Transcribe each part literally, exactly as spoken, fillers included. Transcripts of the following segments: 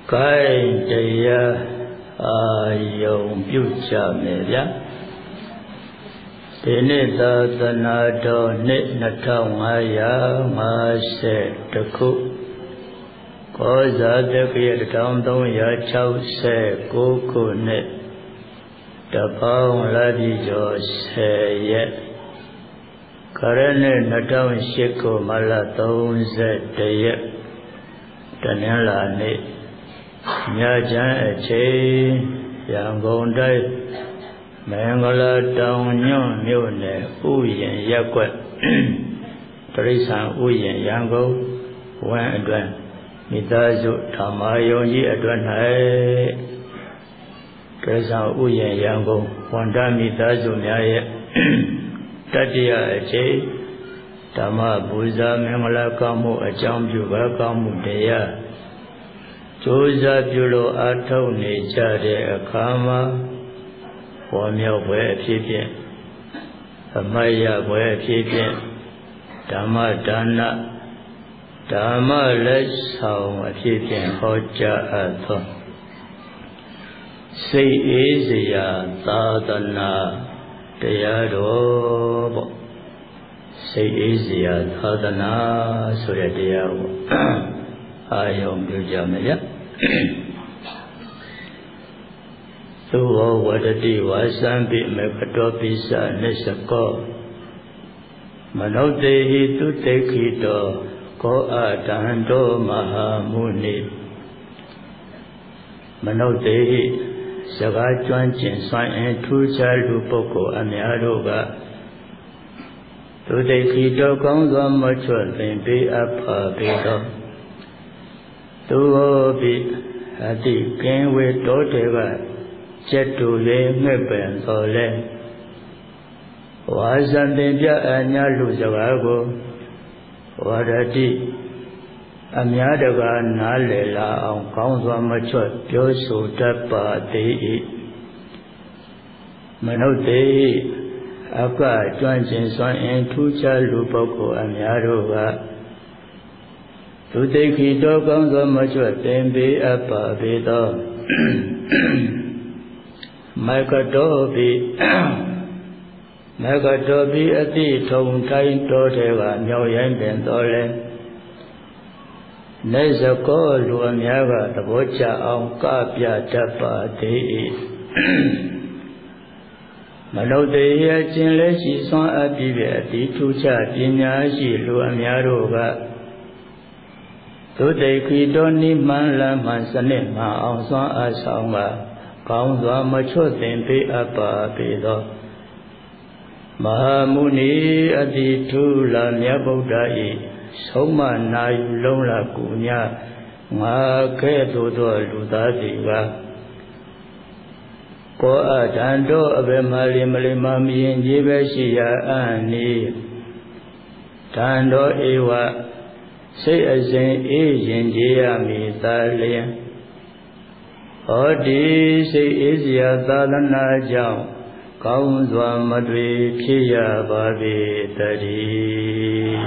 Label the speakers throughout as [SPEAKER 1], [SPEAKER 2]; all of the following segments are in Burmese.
[SPEAKER 1] cáiတရားအာယုံပြုကြမယ်ဗျာဒီနေ့သာသနာတော်နှစ်နှစ်ထောင်ငါးရာငါးဆယ်တစ်ခုကောဇာတက္ကရာတစ်ထောင်သုံးရာခြောက်ဆယ်ကိုးခုနှစ်တပေါင်းလာပြီကျော်ဆယ်ရက်ခရနှစ်နှစ်ထောင်ရှစ်ခုမလသုံးဆယ်တစ်ရက်တနင်္လာနေ့ညချမ်းအချိန်ရန်ကုန်တိုင်းမင်္ဂလာတောင်ညွန့်မြို့နယ်ဥယျာဉ်ရပ်ကွက်တရိษံဥယျာဉ်ရန်ကုန်ဝမ်းအတွင်းမိသားစုဓမ္မယုံကြီးအတွင်း၌တရိษံဥယျာဉ်ရန်ကုန်ဝန်တမိသားစုများရဲ့တတိယအချိန်ဓမ္မပူဇာမင်္ဂလာကောင်းမှုအကြောင်းပြုပါကောင်းမှုတရားကြိုးစားပြုလို့အားထုတ်နေကြတဲ့အခါမှာပေါ်မြောက်ပွဲအဖြစ်ဖြင့်အမတ်ရပွဲအဖြစ်ဖြင့်ဓမ္မဒါနဓမ္မလက်ဆောင်အဖြစ်ဖြင့်ဟောကြားအပ်သောစိတ်အေးစရာသာသနာတရားတော်ပေါ့စိတ်အေးစရာသာသနာဆိုတဲ့တရားကိုအာယုံပြုကြမယ်ဗျသုဝဝတ္တိဝါစံပိမေကတောပိစနိစ္စကောမနုဿေဟိတုတေခိတောကောအတံတောမဟာမုနိမနုဿေဟိစကားကျွမ်းကျင်စွမ်းအင်ထူးခြားလူပုဂ္ဂိုလ်အများတို့ကတုတေခိတောကောင်းစွာမချွတ်သင်ပေးအပ်ပါပေသောသူဟောပိအတိကင်းဝေတောတေကကျက်တူလေးငှက်ပင်တော်လဲဝါဇံတင်ပြအညာလူစကားကိုဝရတိအများတကာနားလည်လာအောင်ကောင်းစွာမချွတ်ပြောဆိုတတ်ပါသေး၏မနုဿေအကကျွမ်းကျင်စွမ်းအင်ထူးခြားလူပုဂ္ဂိုလ်အများတို့ကသူတိခိတောကောင်းစွာမချွတ်သင်ပေးအပ်ပါပေသောမကတောပိမကတောပိအတိထုံထိုင်းတော်ထဲကမြောက်ရိုင်းပင်တော်လဲနေစကောလူအများကသဘောကျအောင်ကပြတတ်ပါသေး၏မနုဿေယကျင်လဲရှိစွမ်းအပ်ပြီးပဲအတိထူးခြားပညာရှိလူအများတို့ကသုတေခိတောနိမန္လမှန်စနစ်မှအောင်စွမ်းအားဆောင်ပါကောင်းစွာမချွတ်သင်ပေးအပ်ပါပေသောမဟာမုနီအတိထူလာမြတ်ဗုဒ္ဓ၏ဆုံးမနာယူလုံးလာကူညငါကဲ့သို့သောလူသားစီကကောအတံတောအဘယ်မှလင်မလင်မမြင်ကြီးပဲရှိရာအံ့နီတံတောဧဝစိတ်အစဉ်အေးရင်ကြည်ရမည်သာလျင်ဟောဒီစိတ်အေးစရာသာသနာကြောင့်ကောင်းစွာမတွေ့ဖြစ်ရပါပေတည်း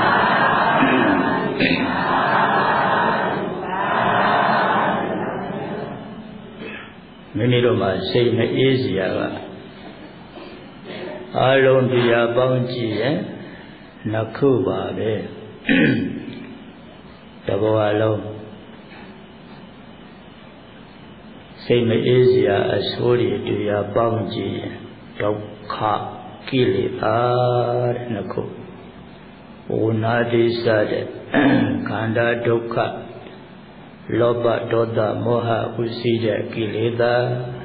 [SPEAKER 1] မိမိတို့မှာစိတ်မအေးစရာကအာလုံးတရားပေါင်းကြည့်ရင်နှစ်ခုပါပဲတဘောအလုံးစိတ်မအေးစရာအဆိုးတွေတရားပေါင်းကြည့်ရင်ဒုက္ခကိလေသာတဲ့နှစ်ခုဝနာတိစတဲ့ခန္ဓာဒုက္ခလောဘဒေါသမောဟဥသိတဲ့ကိလေသာ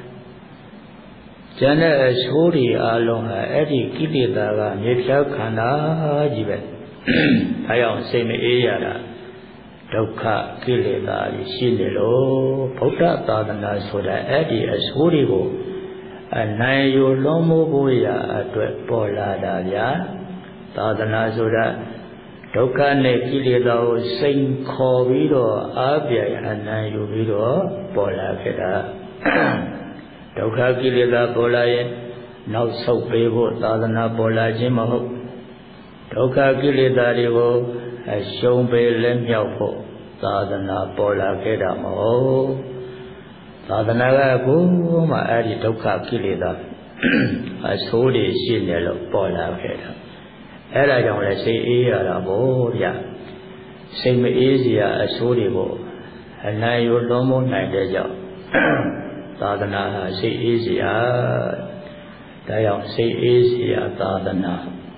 [SPEAKER 1] ကျန်တဲ့အဆိုးတွေအလုံးဟာအဲ့ဒီကိလေသာကမြေဖြားခန္ဓာကြီးပဲအဲအောင်စိတ်မအေးရတာဒုက္ခကိလေသာရှိနေလို့ဗုဒ္ဓသာသနာဆိုတာအဲ့ဒီအဆိုးတွေကိုအနိုင်ယူလွန်မိုးဖို့ရာအတွက်ပေါ်လာတာဗျာသာသနာဆိုတာဒုက္ခနဲ့ကိလေသာကိုစိန်ခေါ်ပြီးတော့အားပြိုင်အနိုင်ယူပြီးတော့ပေါ်လာခဲ့တာဒုက္ခကိလေသာပေါ်လာရင်နောက်ဆုတ်ပေးဖို့သာသနာပေါ်လာခြင်းမဟုတ်ဒုက္ခကိလေသာတွေကိုအရှုံးပေးလက်မြောက်ဖို့သာသနာပေါ်လာခဲ့တာမဟုတ်သာသနာကကိုယ်မှအဲ့ဒီဒုက္ခကိလေသာအဆိုးတွေရှိနေလို့ပေါ်လာခဲ့တာအဲ့ဒါကြောင့်လည်းစိတ်အေးရတာဗောဗျာစိတ်မအေးစရာအဆိုးတွေကိုအနိုင်ရလွန်မိုးနိုင်တဲ့ကြောင့်သာသနာဟာစိတ်အေးစရာဒါကြောင့်စိတ်အေးစရာသာသနာ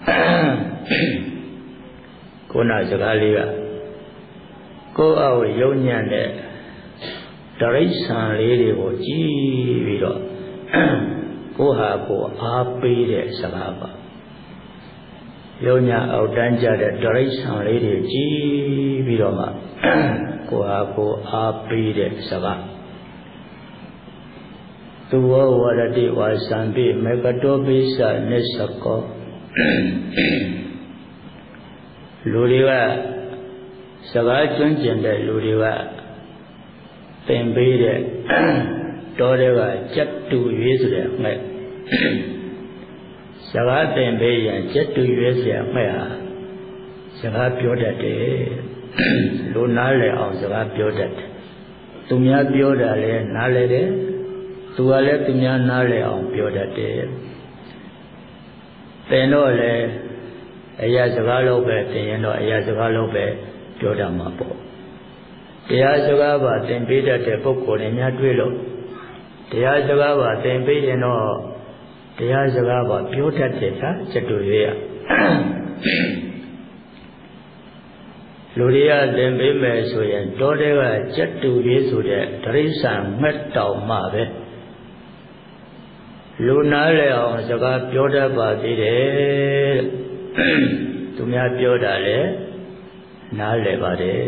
[SPEAKER 1] ကိုနာစကားလေးကကိုယ်အောက်ယုံညံ့တဲ့တရိစ္ဆာန်လေးတွေကိုကြည့်ပြီးတော့ကိုဟာကိုအားပေးတဲ့စကားပါယုံညံ့အောက်တန်းကြတဲ့တရိစ္ဆာန်လေးတွေကြည့်ပြီးတော့မှကိုဟာကိုအားပေးတဲ့စကားသူဝဝရတိဝါစံပိမေကတောပိစနစ္စကောလူတွေကစကားကျွမ်းကျင်တဲ့လူတွေကသင်ပေးတဲ့တောတွေကကြက်တူရွေးဆိုတဲ့ငှက်စကားသင်ပေးရင်ကြက်တူရွေးเสียငှက်ဟာစကားပြောတတ်တယ်လူနားလည်အောင်စကားပြောတတ်တယ်သူများပြောတာလည်းနားလည်တယ်သူကလည်းသူများနားလည်အောင်ပြောတတ်တယ်သင်တော့လည်းအရာစကားလုံးပဲသင်ရင်တော့အရာစကားလုံးပဲပြောတတ်မှာပေါ့တရားစကားပါသင်ပေးတတ်တဲ့ပုဂ္ဂိုလ်တွေများတွေ့လို့တရားစကားပါသင်ပေးရင်တော့တရားစကားပါပြောတတ်တဲ့ဟာစတူရွေးရလူတွေကသင်ပေးမယ်ဆိုရင်တောတဲကစတူရွေးဆိုတဲ့တရိစ္ဆာန်ငှက်တောင်မှပဲလူနားလည်အောင်စကားပြောတတ်ပါသေးတယ်သူများပြောတာလည်းနားလည်ပါတယ်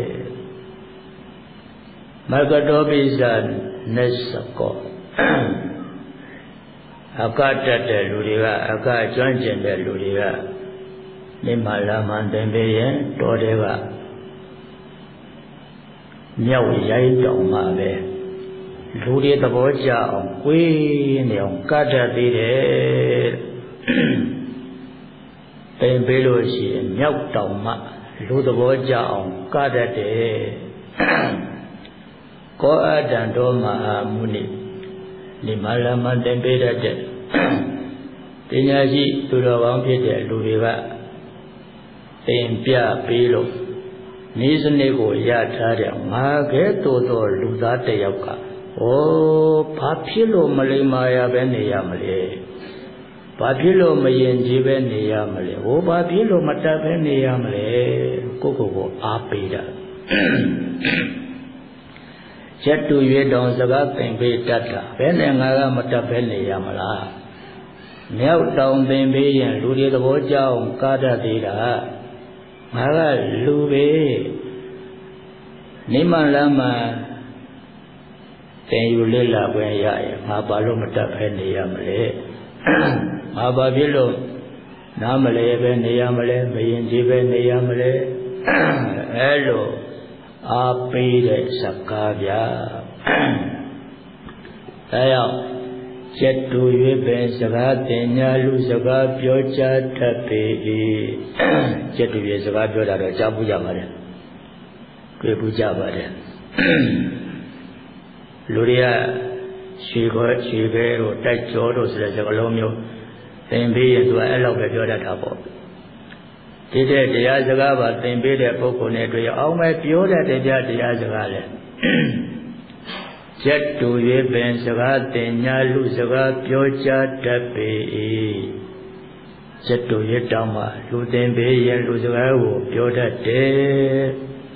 [SPEAKER 1] မကတောပိစနစ္စကောအကတတ်တဲ့လူတွေကအကကျွမ်းကျင်တဲ့လူတွေကနိမလာမန်သင်ပေးရင်တော်တဲ့ကမြောက်ရိုင်းတောင်မှပဲလူတွေသဘောကျအောင်ကိုယ်နေအောင်ကတတ်သေးတယ်သင်ပေးလို့ရှိရင်မြောက်တောင်မှလူသဘောကျအောင်ကတတ်တယ်ကောအတံတော်မဟာမုနိဒီမလာမသင်ပေးတတ်တဲ့ပညာရှိသူတော်ကောင်းဖြစ်တဲ့လူတွေကသင်ပြပေးလို့ဤစနစ်ကိုရထားတဲ့ငါကဲ့သို့သောလူသားတစ်ယောက်ကဩဘာဖြစ်လို့မလိမ္မာရပဲနေရမလဲဘာဖြစ်လို့မယဉ်ကျေးပဲနေရမလဲဟိုဘာဖြစ်လို့မတတ်ပဲနေရမလဲကိုယ့်ကိုယ်ကိုအားပေးတာရက်တူရွေးတောင်စကားသင်ပေးတတ်တာဘယ်နဲ့ငါကမတတ်ပဲနေရမလားမြောက်တောင်သင်ပေးရင်လူတွေသဘောကျအောင်ကားတတ်သေးတာငါကလူပဲနိမလမ်းမှာသင်ယူလေ့လာခွင့်ရရင်ငါဘာလို့မတတ်ပဲနေရမလဲငါဘာဖြစ်လို့နားမလဲပဲနေရမလဲမရင်ကြည်ပဲနေရမလဲအဲလိုအားပေးတဲ့စကားဗျာဒါကြောင့်ကျက်တူရွေးပင်စကားတင်ညာလူစကားပြောကြတတ်ပေ၏ကျက်တူရွေးစကားပြောတာတော့ကြားဘူးကြပါတယ်တွေ့ဘူးကြပါတယ်လူတွေကရွှေခေါ်ရွှေခဲတို့တိုက်ကျော်တို့ဆိုတဲ့စကားလုံးမျိုးသင်ပေးရင်သူကအဲ့လောက်ပဲပြောတတ်တာပေါ့ဒီတဲ့တရားစကားပါသင်ပေးတဲ့ပုဂ္ဂိုလ်နဲ့တွေ့အောင်ပဲပြောတတ်တဲ့တရားစကားလေကျက်တူရွေးပင်စကားတင်ညာလူစကားပြောကြတတ်ပေ၏ကျက်တူရွေးတောင်းမှလူသင်ပေးရင်လူစကားကိုပြောတတ်တယ်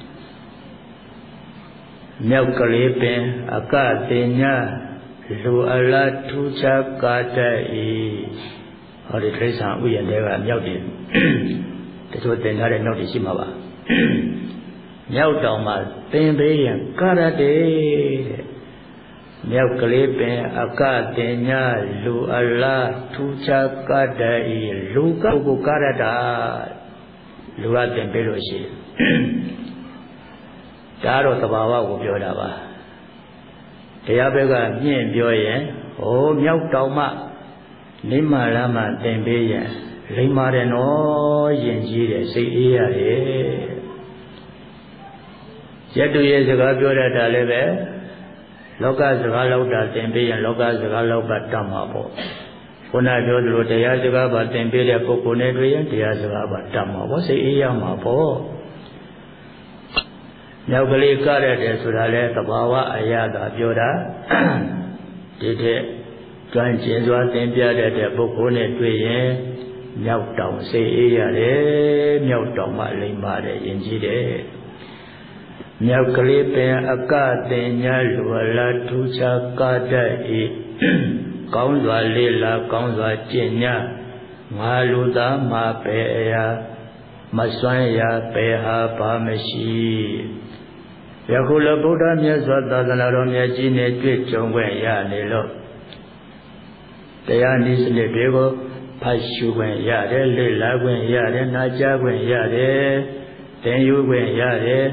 [SPEAKER 1] မြောက်ကလေးပင်အကတင်ညာလူအလားထူးခြားကာတတ်၏ဟောဒီတိရစ္ဆာန်ဥယျာဉ်တွေကမြောက်တယ်တချို့သင်ထားတဲ့မြောက်တွေရှိမှာပါမြောက်တောင်မှာသင်ပေးရင်ကာရတေတဲ့မြောက်ကလေးပင်အကတင်ညာလူအလားထူးခြားကာတတ်၏လူကကိုကာရတာလူကသင်ပေးလို့ရှိဒါတော့သဘာဝကိုပြောတာပါတရားဘက်ကမြင့်ပြောရင်ဟိုမြောက်တောင်မှနိမလာမှသင်ပေးရင်လိမ္မာတယ်နော်ယဉ်ကျေးတယ်စိတ်အေးရတယ်ရ Yatu ye sakaပြောတတ်တာလည်းပဲလောကစကားလောက်တာသင်ပေးရင်လောကစကားလောက်ကတတ်မှာပေါ့ခုနပြောသလိုတရားစကားပါသင်ပေးတဲ့ပုဂ္ဂိုလ်နဲ့တွေ့ရင်တရားစကားပါတတ်မှာပေါ့စိတ်အေးရမှာပေါ့မြောက်ကလေးကရတယ်ဆိုတာလဲသဘာဝအရာသာပြောတာဒီတဲ့ကျွမ်းကျင်စွာသင်ပြတတ်တဲ့ပုဂ္ဂိုလ်နဲ့တွေ့ရင်မြောက်တောင်စိတ်အေးရတယ်မြောက်တောင်မှလိမ္မာတယ်ယဉ်ကျေးတယ်မြောက်ကလေးပင်အကတင်ညာလူလာထူချကတတ်၏ကောင်းစွာလေးလာကောင်းစွာကျင့်ညာငါလူသားမှာပဲအရာမစွမ်းရပဲဟာပါမရှိယခုလဗုဒ္ဓမြတ်စွာသာသနာတော်မြတ်ကြီးနဲ့တွေ့ကြုံခွင့်ရနေလို့တရားနည်းစနစ်တွေကိုဖတ်ရှုခွင့်ရတယ်လေ့လာခွင့်ရတယ်နာကြားခွင့်ရတယ်သင်ယူခွင့်ရတယ်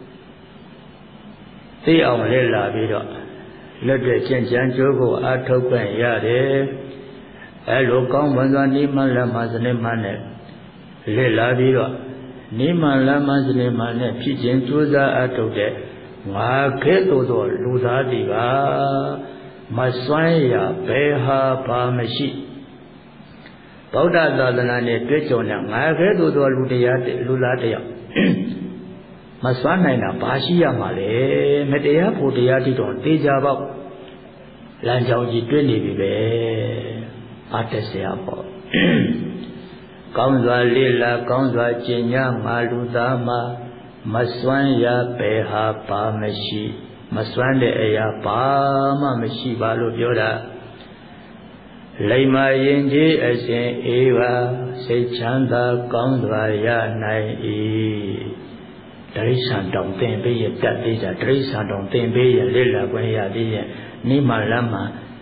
[SPEAKER 1] သိအောင်လေ့လာပြီးတော့လက်တွေ့ကျင့်ကြံကြိုးကိုအားထုတ်ခွင့်ရတယ်အဲလိုကောင်းမွန်စွာနိမလမစနစ်မှနဲ့လေ့လာပြီးတော့နိမလမစနစ်မှနဲ့ဖြစ်ခြင်းကြိုးစားအားထုတ်တဲ့ငါခဲသို့သောလူသားဒီကမစွမ်းရဘယ်ဟာပါမရှိဗုဒ္ဓသာသနာနဲ့တွေ့ကြုံတဲ့ငါခဲသို့သောလူတရားလူသားတယောက်မစွမ်းနိုင်တာဘာရှိရမှာလဲမတရားဖို့တရားတိတော်တေချာပေါက်လမ်းကြောင်းကြီးတွေ့နေပြီပဲအတ္တဆရာပေါ့ကောင်းစွာလေးလာကောင်းစွာကျင့်ညာငါလူသားမှာမစွမ်းရပဲဟာပါမရှိမစွမ်းတဲ့အရာဘာမှမရှိပါလို့ပြောတာလိမ္မာရင်ကြီးအစဉ်အေးပါစိတ်ချမ်းသာကောင်းစွာရနိုင်၏တရိစ္ဆာန်တောင်သင်ပေးရတတ်သေးတာတရိစ္ဆာန်တောင်သင်ပေးရလေ့လာခွင့်ရသေးရဲ့နိမလမ်းမှာ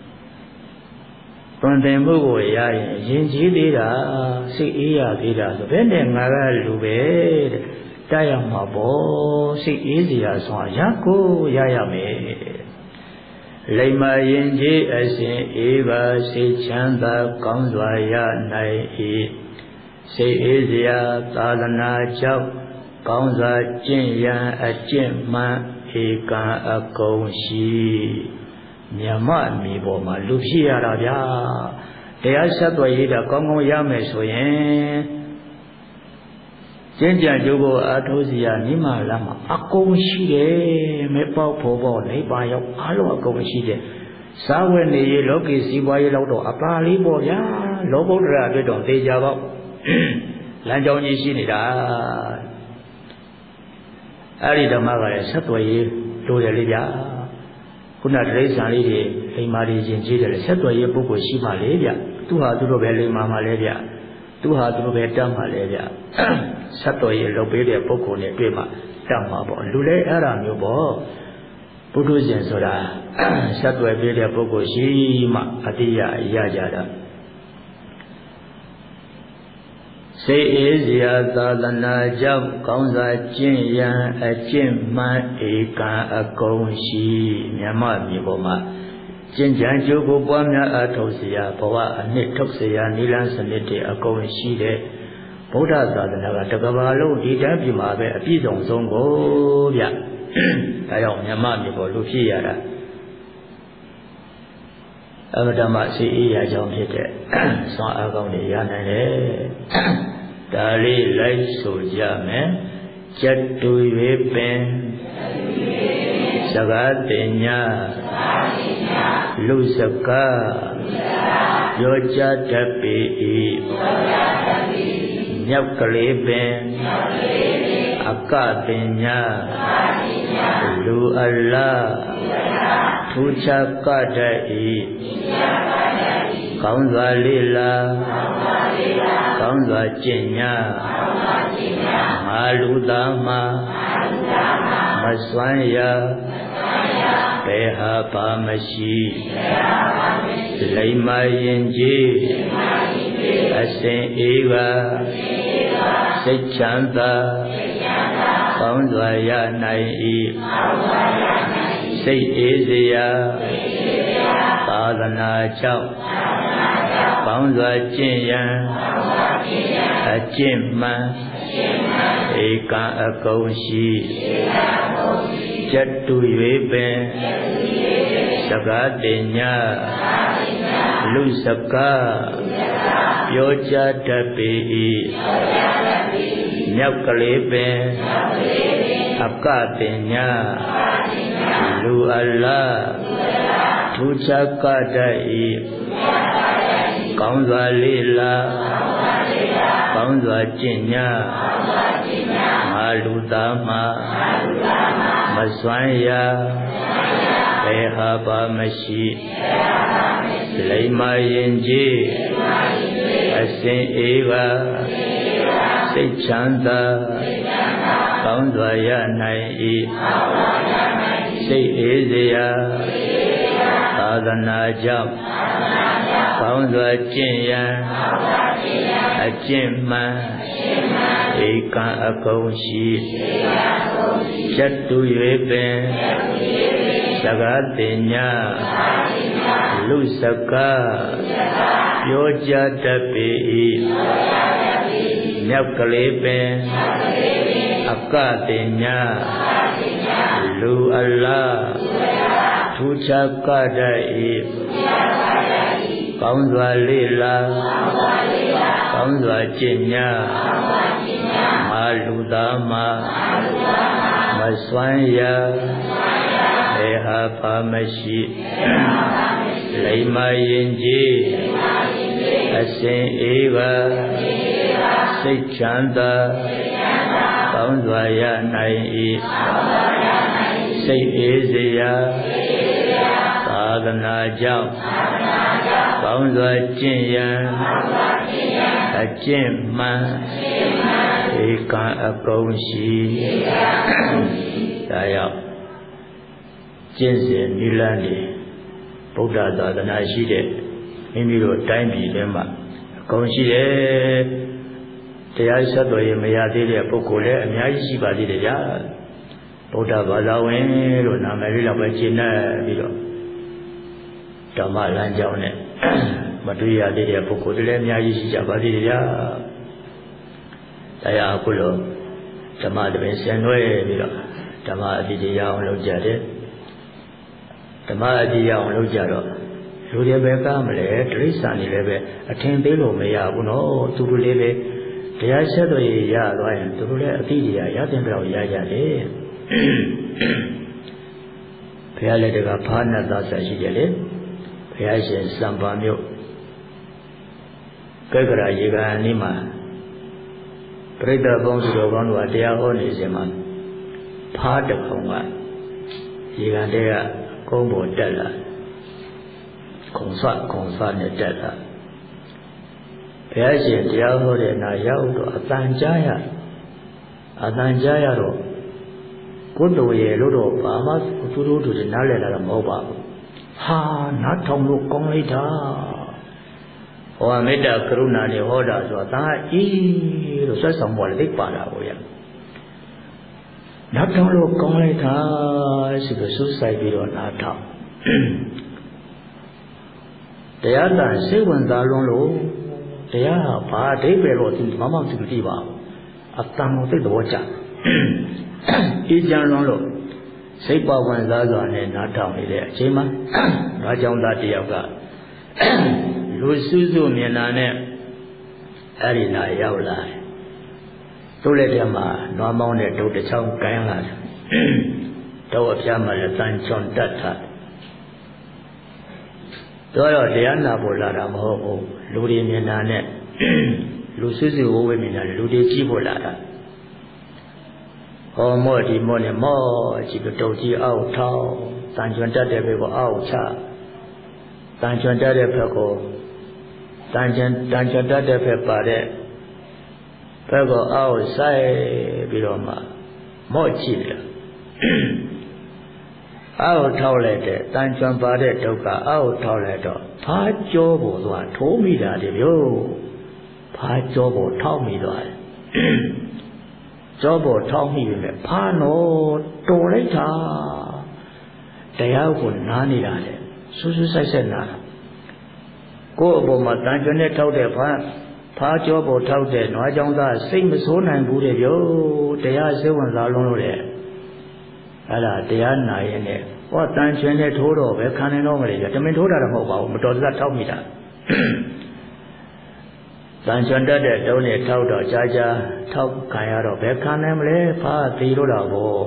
[SPEAKER 1] တွင်သင်မှုကိုရရင်ရင်ကြီးသေးတာစိတ်အေးရသေးတာဆိုဘယ်နဲ့ငါကလူပဲတဲ့တတ်ရမှာပေါ့စိတ်အေးစရာဆိုရကိုရရမယ်လိမ္မာရင်ကြီးအစဉ်အေးပါစိတ်ချမ်းသာကောင်းစွာရနိုင်၏စိတ်အေးစရာသာသနာကြောင့်ကောင်းစွာကျင့်ရန်အကျင့်မှန်ဧကံအကုန်ရှိမြတ်မအမိပေါ်မှာလူဖြစ်ရတာဗျာတရားဆက်သွယ်ရတာကောင်းကောင်းရမယ်ဆိုရင်ကျင့်ကြံကြိုးကိုအားထုတ်စီရနိမလမှာအကုန်ရှိတယ်မဲပေါက်ဖို့ပေါ့နိဗ္ဗာန်ရောက်အားလုံးအကုန်ရှိတယ်စာဝတ်နေရလောကီစီးပွားရေးလောက်တော့အပါလေးပေါ့ဗျာလောဘုဒ္ဓရာအတွက်တော့သေချာပေါ့လမ်းကြောင်းကြီးရှိနေတာအဲ့ဒီဓမ္မကလည်းဆက်သွယ်ရေးလိုတယ်လေဗျာခုနတိရစ္ဆာန်လေးတွေလိမ္မာတွေရင်ကြီးတယ်လေဆက်သွယ်ရေးပုဂ္ဂိုလ်ရှိမှလေဗျသူဟာသူတို့ပဲလိမ္မာမှလေဗျသူဟာသူတို့ပဲတတ်မှလေဗျဆက်သွယ်ရေးလုပ်ပေးတဲ့ပုဂ္ဂိုလ်နဲ့တွေ့မှတတ်မှာပေါ့လူလည်းအဲ့ဒါမျိုးပေါ့ပုထုဇဉ်ဆိုတာဆက်သွယ်ပေးတဲ့ပုဂ္ဂိုလ်ရှိမှအတိယရကြတာစိတ်အေးစရာသာသနာကြောင့်ကောင်းစွာကျင့်ရန်အကျင့်မှန်ဧကံအကုန်ရှိမြတ်မြေပေါ်မှာကျင့်ကြံကြိုးကိုပွားများအားထုတ်เสียဘဝအနှစ်ထုတ်เสียနိလန်းစနစ်တွေအကုန်ရှိတဲ့ဗုဒ္ဓသာသနာကတကဘာလုံးဒီတန်းပြည်မှာပဲအပြည့်စုံဆုံးကိုဗျဒါကြောင့်မြတ်မြေပေါ်လူဖြစ်ရတာအမတမစီအေးရကြောင်းဖြစ်တဲ့စွမ်းအားကောင်းတွေရနိုင်တယ်ဒါလေးလိုက်ဆိုကြမယ်ကျက်တူ၍ပင်စကားတင်ညာလူစကားပြောကြတတ်ပေ၏မြောက်ကလေးပင်အကတင်ညာလူအလားထူးခြားကတတ်၏ကောင်းစွာလေးလာကောင်းစွာကျင့်ညာငါလူသားမှာမစွမ်းရဘယ်ဟာပါမရှိလိမ္မာရင်ကြီးအစဉ်အေးပါစိတ်ချမ်းသာကောင်းစွာရနိုင်၏စိတ်အေးစရာသာသနာကြောင့်ကောင်းစွာကျင့်ရန်အကျင့်မှန်ဧ Eka akaushi Jattu yueben Sagatinya Lusaka Yoja dapi Nyakaleben Akatinya Lu Allah Tujakadai Kaunzwa lila Kaunzwa jinya Malutama Maswanya Behaba mashi Laima yinji Asin eva Seichanda Kaunzwa yanai Sei ezeya Sadhana jam Kaunzwa jinya Ajimma Eka akaushi Jattu yueben Sagatinya Lusaka Yoja dapi Nyakaleben Akatinya Lu Allah Tujakadai Kaunzwa lila Kaunzwa jinya Maludama Maswanya Ehapa mashi Laima yinji Asin eva Seichanda Kaunzwa yanai Sei ezeya Sadhana jam Kaunzwa jinya Ajimma Eka akaushi Daya Jinsi nilani Buddha Sadhana shide Mimiro taimbi lema Akaushi de Daya sato ye mayadile Pukule amyaji shibadile ya Buddha Badawen Lo namarila bachina Biro Dhamma lanjaune Matuya de Pukule amyaji shibadile ya Daya akulo Dhamma de senwe Biro Dhamma aditi yaung lo jade Dhamma aditi yaung lo jado Lure beka mle Trisa ni lebe Atin belo meya uno Turu lebe Daya sato ye ya Loyan Turu le aditi ya Yatin brao ya jade Phaya le deka Phana dasa shi jale Phaya shen Samba myo Kakara yiga nima Prita bongsu do kongwa Daya ho ni sema Phada kongwa Yiga daya Kongbo dala Kongsa kongsa ne dala Phaya shen Daya ho de na yao do Atanjaya Atanjaya do Kundo ye lo do Bama Kuturu do de nale la moba Ha na thong lo kong lai da Hoa metta karuna ne hoda so ta i lo swa song bo le dik pa da ho ya Na thong lo kong lai da so ko su sai pi do na thong Daya tan sai wan da lon lo Daya ha ba dai pe lo tin ma ma ti ti ba A tan mo sai do cha I jan lon lo Sai pa wan da so ne na thong ni de a chain ma Ba jaung da ti yauk ka Lu su su mian na ne Ari na yauk la Tu le de ma Nwa maung ne do de chaung kain la Do a phya ma le tan chon tat tha Do yo daya na bo la da ma ho ko Lu de mian na ne Lu su su wo we mian na lu de ji bo la da Ho mo di mo ne mo Ji ko dou ji ao thao Tan chuan tat de pe ko ao cha Tan chuan tat de phe ko Tan chuan tan chuan tat de phe pa de Phe ko ao sai pi lo ma Mo chi la Ao thao lai de Tan chuan pa de dukka ao thao lai do Pha chaw bo twa tho mi da de byo Pha chaw bo thao mi twa Chaw bo thao mi pi me Pha no to lai tha Daya ko na ni da de Su su sai sai na Ko bo ma tan chuan ne thao de pha ဖားကြောပေါ်ထောက်တဲ့နွားကြောင့်သားစိတ်မဆိုးနိုင်ဘူးတဲ့ဗျတရားစိတ်ဝင်စားလုံးလို့တဲ့အဲ့ဒါတရားနာရင်နဲ့ဟောတန်ချွင်နဲ့ထိုးတော့ပဲခံနေတော့မလို့တမင်ထိုးတာတော့မဟုတ်ပါဘူးမတော်တဆထောက်မိတာတန်ချွင်တတ်တဲ့တုံးနဲ့ထောက်တော့ကြာကြာထောက်ခံရတော့ဘယ်ခံနိုင်မလဲဖားသေးလို့တော့ဘော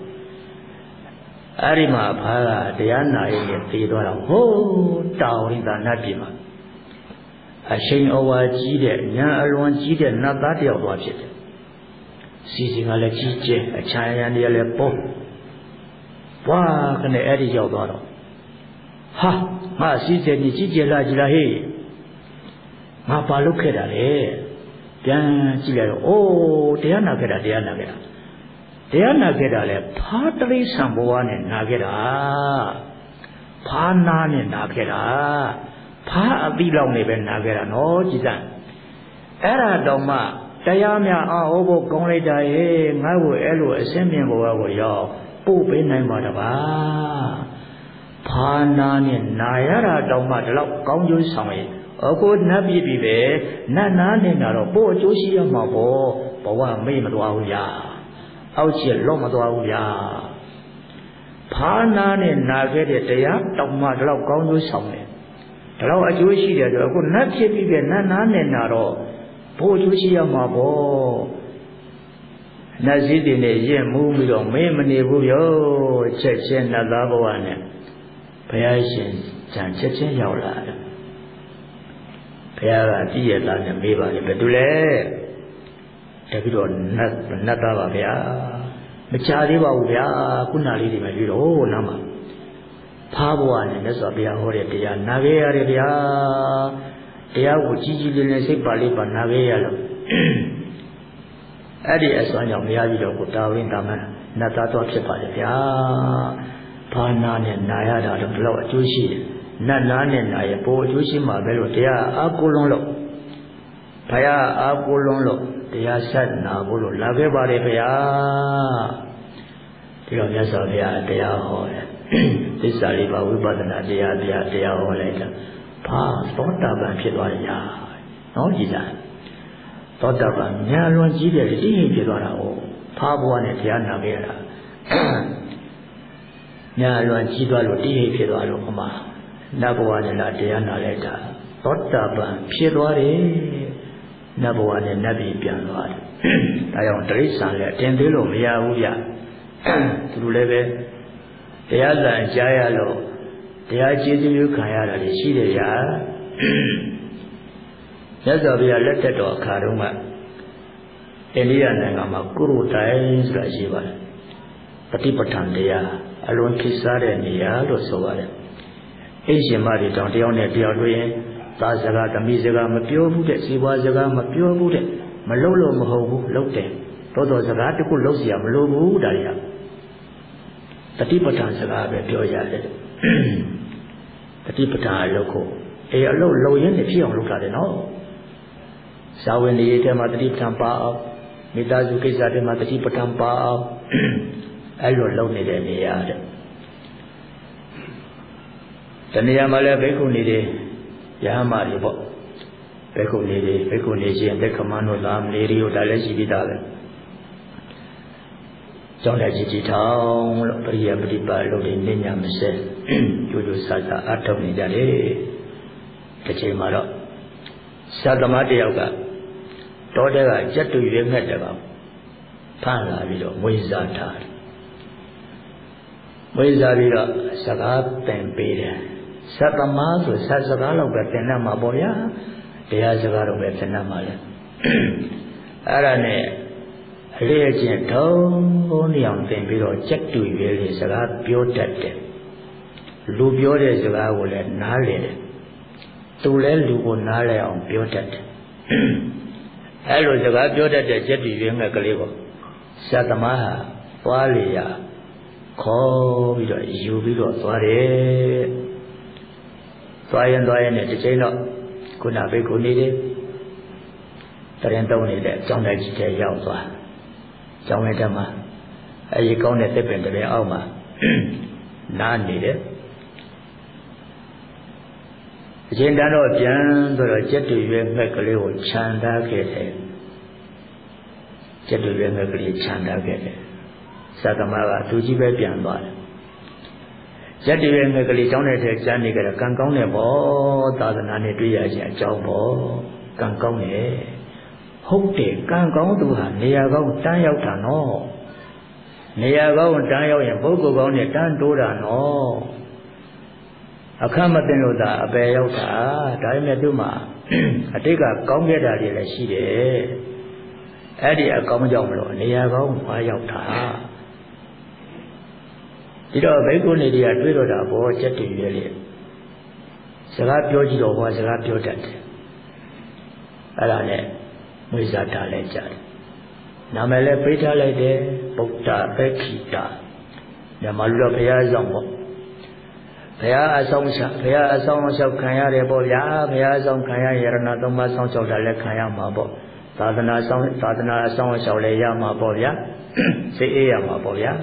[SPEAKER 1] အဲ့ဒီမှာဖားကတရားနာရင်နဲ့သေသွားတော့ဟိုးတောင်ရင်းသာနတ်ပြည်မှာအရှိန်အဝါကြီးတဲ့ညာအလွန်ကြီးတဲ့နတ်သားတယောက်သွားဖြစ်တယ်စီစီကလည်းကြီးကျယ်အချမ်းရံတွေလည်းပုံဘွားကနေအဲ့ဒီရောက်သွားတော့ဟာငါစီစီကြီးကြီးကျယ်လာကြီးလားဟေးငါဘာလုပ်ခဲ့တာလဲပြန်ကြည့်လိုက်တော့အိုးတရားနာခဲ့တာတရားနာခဲ့တာတရားနာခဲ့တာလဲဖားတရိษံဘဝနဲ့နာခဲ့တာဖားနာနဲ့နာခဲ့တာဖားအတိလောက်နေပဲနာခဲ့တာနော်ကြည်စံအဲ့ဒါတော့မှတရားများအာဟောဖို့ကောင်းလိုက်တာရဲ့ငါ့ကိုအဲ့လိုအစင်းမြင်ဘဝကိုရောက်ပို့ပေးနိုင်ပါတပါဖားနာနဲ့နာရတာတော့မှဒီလောက်ကောင်းကျိုးဆောင်ရဲ့အခုနတ်ပြည်ပြီပဲနတ်နာနဲ့နာတော့ပို့အကျိုးရှိရမှာပေါ့ဘဝမေ့မသွားဘူးညာအောက်ချစ်လော့မသွားဘူးညာဖားနာနဲ့နာခဲ့တဲ့တရားတော့မှဒီလောက်ကောင်းကျိုးဆောင်တယ်ဒါတော့အကျိုးရှိတယ်ဆိုတော့အခုနတ်ဖြစ်ပြီးပြနတ်နာနဲ့နာတော့ဘိုးအကျိုးရှိရမှာပေါ့နတ်စည်းတွေနဲ့ရင့်မှုပြီးတော့မင်းမနေဘူးရောချက်ချင်းနတ်သားဘဝနဲ့ဘုရားရှင်ကြံချက်ချင်းရောက်လာတယ်ဘုရားကကြည့်ရတာနဲ့မေးပါလေဘယ်သူလဲတပြီးတော့နတ်နတ်သားပါဗျာမချသေးပါဘူးဗျာခုနလေးတွေပဲပြီးတော့နားမှာဖားဘဝနဲ့မြတ်စွာဘုရားဟောတဲ့တရားနာခဲ့ရတယ်ဗျာတရားကိုကြီးကြီးလေးလေးစိတ်ပါလေးပါနာခဲ့ရလို့အဲ့ဒီအစွမ်းကြောင့်ဘုရားကြီးတော်ကိုတာဝန်တာမန်နတ်သားတော်ဖြစ်ပါလေဗျာဖားနာနဲ့နာရတာတော့ဘယ်လောက်အကျိုးရှိတယ်နတ်နာနဲ့နာရပိုအကျိုးရှိမှာပဲလို့တရားအာကိုလုံးလို့ဘုရားအာကိုလုံးလို့တရားဆက်နာဖို့လို့လာခဲ့ပါတယ်ဗျာဒီတော့မြတ်စွာဘုရားတရားဟောတယ်သစ္စာလေးပါဝိပဿနာတရားတရားတရားဟောလိုက်တာဖာသောတာပန်ဖြစ်သွားတယ်ညာနော်ကြည်လားသောတာပန်ညာလွန်ကြီးတယ်တိတိဖြစ်သွားတာဟုတ်ဖာဘဝနဲ့တရားနာခဲ့ရတာညာလွန်ကြီးသွားလို့တိတိဖြစ်သွားလို့ဟောမှာနတ်ဘဝနဲ့လာတရားနာလိုက်တာသောတာပန်ဖြစ်သွားတယ်နတ်ဘဝနဲ့နတ်ပြည်ပြန်သွားတယ်ဒါကြောင့်တိရစ္ဆာန်လည်းတင်သေးလို့မရဘူးဗျသူတို့လည်းပဲတရားစံကြားရလို့တရားကျေးဇူးပြုခံရတာလည်းရှိတယ်ဗျာမြတ်စွာဘုရားလက်ထက်တော်အခါတုန်းကအိန္ဒိယနိုင်ငံမှာကုရုတိုင်းဆိုတာရှိပါတယ်ပฏิပဋ္ဌာန်တရားအလွန်ခေတ်စားတဲ့နေရာလို့ဆိုပါတယ်အိရှင်မတွေတောင်တယောက်နဲ့တယောက်တွေ့ရင်သားစကားသမီးစကားမပြောဘူးတဲ့ဇီဝစကားမပြောဘူးတဲ့မလုပ်လို့မဟုတ်ဘူးလုပ်တယ်တော်တော်စကားတခုလုပ်เสียမလိုဘူးဒါတွေကတတိပဋ္ဌာန်စကားပဲပြောရတယ်တတိပဋ္ဌာန်အလုပ်ကိုအေးအလုပ်လုပ်ရင်းနဲ့ဖြစ်အောင်လုပ်တာတယ်နော်ဇာဝင်တွေထဲမှာတတိပဋ္ဌာန်ပါအောင်မိသားစုကိစ္စတွေမှာတတိပဋ္ဌာန်ပါအောင်အဲ့လိုလုပ်နေတဲ့နေရာတဲ့တနေရာမှာလည်းဘိက္ခုနီတွေယဟမတွေပေါ့ဘိက္ခုနီတွေဘိက္ခုနီချင်းလက်ခမန်းတို့သားမလေးတွေကိုဒါလည်းရှိပြီးသားပဲကျောင်းလိုက်ကြည်ကြည်ထောင်လို့ပရိယပฏิပါလို့နေညမစဲကျိုးကျိုးဆာဆာအထုတ်နေကြတယ်တစ်ချိန်မှာတော့သာသမားတယောက်ကတောတဲကကြက်တူရွေးငှက်တယ်ကောင်ဖမ်းလာပြီးတော့မွေးစားထားတယ်မွေးစားပြီးတော့စကားသင်ပေးတယ်သတ္တမဆိုစစကားလောက်ပဲသင်တတ်မှာပေါ့ဗျာတရားစကားတော့ပဲသင်တတ်မှာလေအဲ့ဒါနဲ့အလေးအကျင့်ထုံးနေအောင်သင်ပြီးတော့ကြက်တူရွေးလေးစကားပြောတတ်တယ်လူပြောတဲ့စကားကိုလည်းနားလည်တယ်သူလည်းလူကိုနားလည်အောင်ပြောတတ်တယ်အဲ့လိုစကားပြောတတ်တဲ့ကြက်တူရွေးငှက်ကလေးကိုသတ္တမဟာသွားလေရခေါ်ပြီးတော့ယူပြီးတော့သွားတယ်သွားရင်သွားရင်နဲ့တစ်ချိန်တော့ခုနဘိက္ခုနီတွေတရင်တုံးနေတဲ့ကျောင်းတိုက်ကြီးထဲရောက်သွားကျောင်းလိုက်တဲ့မှာအဲဒီကောင်းတဲ့တစ်ပင်တစ်ပင်အောက်မှာနားနေတယ်အချိန်တန်တော့ပြန်ဆိုတော့ကျက်တူရွယ်ငှက်ကလေးကိုခြံထားခဲ့တယ်ကျက်တူရွယ်ငှက်ကလေးခြံထားခဲ့တယ်သာသမားကသူကြီးပဲပြန်သွားတယ်ကျက်တူရွယ်ငှက်ကလေးကျောင်းထဲထဲကျမ်းနေကြတယ်ကံကောင်းတယ်ပေါ့သာသနာနဲ့တွေ့ရခြင်းအကြောင်းပေါ့ကံကောင်းတယ်ဟုတ်တယ်ကံကောင်းသူဟာနေရာကောင်းတန်းရောက်တာနော်နေရာကောင်းတန်းရောက်ရင်ပုဂ္ဂိုလ်ကောင်းနဲ့တန်းတိုးတာနော်အခမသိလို့သာအပယ်ရောက်တာဒါပေမဲ့သူ့မှာအတိတ်ကကောင်းခဲ့တာတွေလည်းရှိတယ်အဲ့ဒီအကောင်းကြောင့်မလို့နေရာကောင်းဝါရောက်တာဒီတော့ဘိက္ခုနီတွေကတွေးတော့တာဘောကျက်တည်ရလေစကားပြောကြည့်တော့ဟောစကားပြောတတ်တယ်အဲ့ဒါနဲ့မွေးစားတာလည်းကြားတယ်နာမည်လည်းပေးထားလိုက်တယ်ဗုဒ္ဓပေခိတာမြန်မာလူတော်ဘုရားဆောင်ပေါ့ဘုရားအဆောင်ချဘုရားအဆောင်လျှောက်ခံရတယ်ပေါ့ဗျာဘုရားအဆောင်ခံရရဏသုံးပါးဆောင်လျှောက်တာလည်းခံရမှာပေါ့သာသနာဆောင်သာသနာအဆောင်လျှောက်လည်းရမှာပေါ့ဗျာစိတ်အေးရမှာပေါ့ဗျာ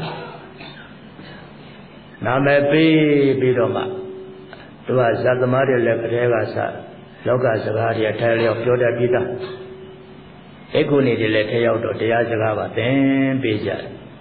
[SPEAKER 1] နာမည်ပေးပြီးတော့မှသူကဇတ်သမားတွေလည်းကလေးကစလောကစကားတွေထဲလျောက်ပြောတတ်ပြီးသားဧကုနေတွေလည်းထဲရောက်တော့တရားစကားပါသင်ပေးကြတယ်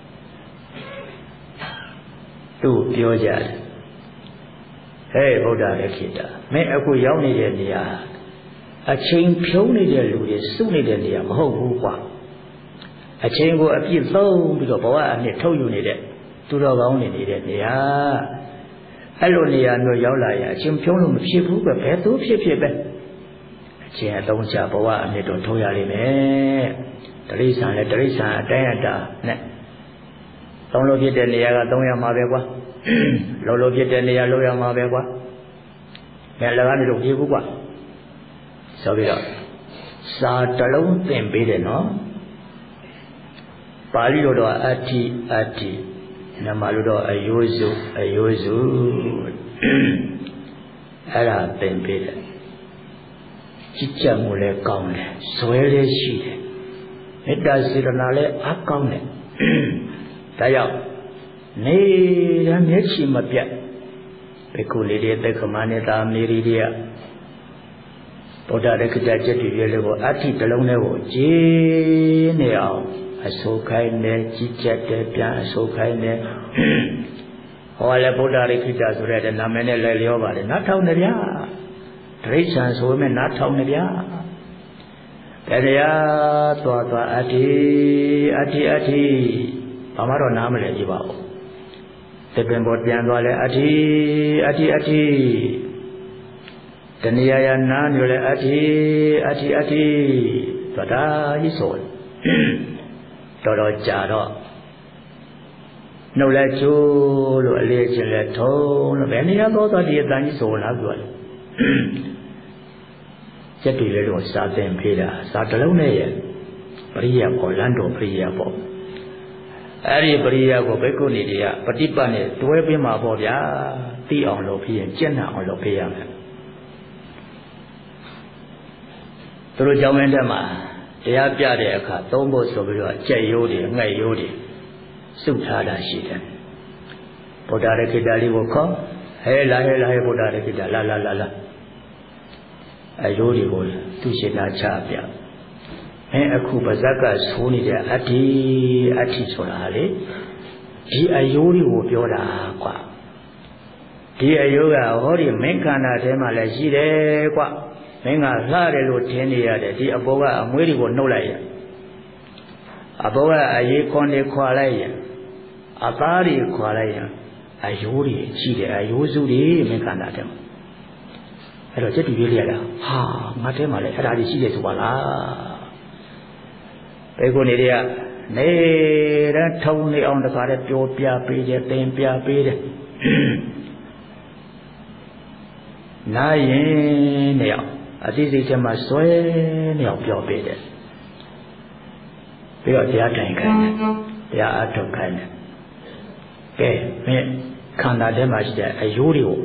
[SPEAKER 1] သူ့ပြောကြတယ်ဟဲ့ဗုဒ္ဓရဲ့ခေတ္တမင်းအခုရောက်နေတဲ့နေရာအချိန်ဖြုံးနေတဲ့လူတွေစုနေတဲ့နေရာမဟုတ်ဘူးကွာအချိန်ကိုအပြည့်သုံးပြီးတော့ဘဝအနှစ်ထုတ်ယူနေတဲ့သူတော်ကောင်းနေနေတဲ့နေရာအဲ့လိုနေရာမျိုးရောက်လာရင်အချိန်ဖြုံးလို့မဖြစ်ဘူးပဲဘယ်သူဖြစ်ဖြစ်ပဲအချိန်အသုံးချဘဝအနှစ်တော့ထုတ်ရလိမ့်မယ်တရိစ္ဆာန်လည်းတရိစ္ဆာန်အတိုင်းအတာနဲ့သုံးလို့ဖြစ်တဲ့နေရာကသုံးရမှာပဲကွာလောလောဖြစ်တဲ့နေရာလောက်ရမှာပဲကွာငါလည်းကနေလို့ပြေဘူးကွာဆိုပြီးတော့စာတလုံးသင်ပေးတယ်နော်ပါဠိလိုတော့အဋ္ဌိအဋ္ဌိမြန်မာလိုတော့အယိုးစုအယိုးစုအဲ့ဒါသင်ပေးတယ်ကြည်ကြမှုလည်းကောင်းတယ်ဇွဲလည်းရှိတယ်မေတ္တာစေတနာလည်းအကောင်းတယ်ဒါကြောင့်နေရမျက်ချီမပြတ်ဘိက္ခုလေးတွေသက်ခမနေတာမေရီတွေကဗုဒ္ဓရက္ခတကျက်တည်ရလို့အဋ္ဌိတလုံးနဲ့ကိုကြည်နေအောင်အဆိုခိုင်းနေကြည်ကြက်တယ်ပြန်အဆိုခိုင်းနေဟောလေဗုဒ္ဓရက္ခတဆိုတဲ့နာမည်နဲ့လည်းလျောပါတယ်နားထောင်နေဗျာတရိစ္ဆာန်ဆိုမဲ့နားထောင်နေဗျာတရားသွားသွားအဋ္ဌိအဋ္ဌိအဋ္ဌိဘာမှတော့နားမလည်ကြပါဘူးတပင်ပေါ်ပြန်သွားလဲအဋ္ဌိအဋ္ဌိအဋ္ဌိတဏှာယနာညလဲအဋ္ဌိအဋ္ဌိအဋ္ဌိသွားတာကြီးဆိုတော်တော်ကြာတော့နှုတ်လဲချိုးလို့အလေးချင်းလဲထုံးလို့ဘယ်နေရာတော့သွားဒီအတန်ကြီးဆိုလာပြောတယ်ကျက်တွေလဲတော့စာသင်ဖေးတာစာတစ်လုံးနဲ့ရဲ့ပရိယပေါ်လမ်းတော်ပရိယပေါ်အဲ့ဒီပရိယကိုဘိက္ခုနီတွေကပฏิပတ်နဲ့တွဲပေးမှာပေါ့ဗျာသိအောင်လုပ်ဖြစ်ရင်ကျင့်နိုင်အောင်လုပ်ပေးရမယ်သူတို့ကြောင်းမင်းတက်မှာတရားပြတဲ့အခါသုံးဖို့ဆိုပြီးတော့ကြက်ရိုးတွေငှက်ရိုးတွေစုထားတာရှိတယ်ဗုဒ္ဓရခိတလေးကိုခေါ်ဟဲလာဟဲလာဟဲဗုဒ္ဓရခိတလာလာလာလာအရိုးတွေကိုသူရှင်နာချပြအဲအခုပါဇက်ကဆိုးနေတဲ့အဋ္ဌိအဋ္ဌိဆိုတာလေဒီအယိုးတွေကိုပြောတာကွာဒီအယိုးကဟောဒီမင်းခန္ဓာထဲမှာလည်းရှိတယ်ကွာမင်းကလှတယ်လို့ထင်နေရတယ်ဒီအပေါ်ကအမွေးတွေကိုနှုတ်လိုက်ရအပေါ်ကအရေးခွန်တွေခွာလိုက်ရအသားတွေခွာလိုက်ရအယိုးတွေရှိတယ်အယိုးစုတွေမင်းခန္ဓာထဲမှာအဲ့တော့ကျက်တူရေးလိုက်ရတာဟာငါထဲမှာလည်းအဲ့ဒါကြီးရှိတယ်ဆိုပါလားဘိက္ခုနီတွေကနေတဲ့ထုံနေအောင်တခါတည်းပြောပြပေးတယ်သင်ပြပေးတယ်နားရင်နေအောင်အသိစိတ်ထဲမှာစွဲနေအောင်ပြောပေးတယ်ပြီးတော့တရားထိုင်ခိုင်းတယ်တရားအထုတ်ခိုင်းတယ်ကဲမင်းခန္ဓာထဲမှာရှိတဲ့အယိုးတွေကို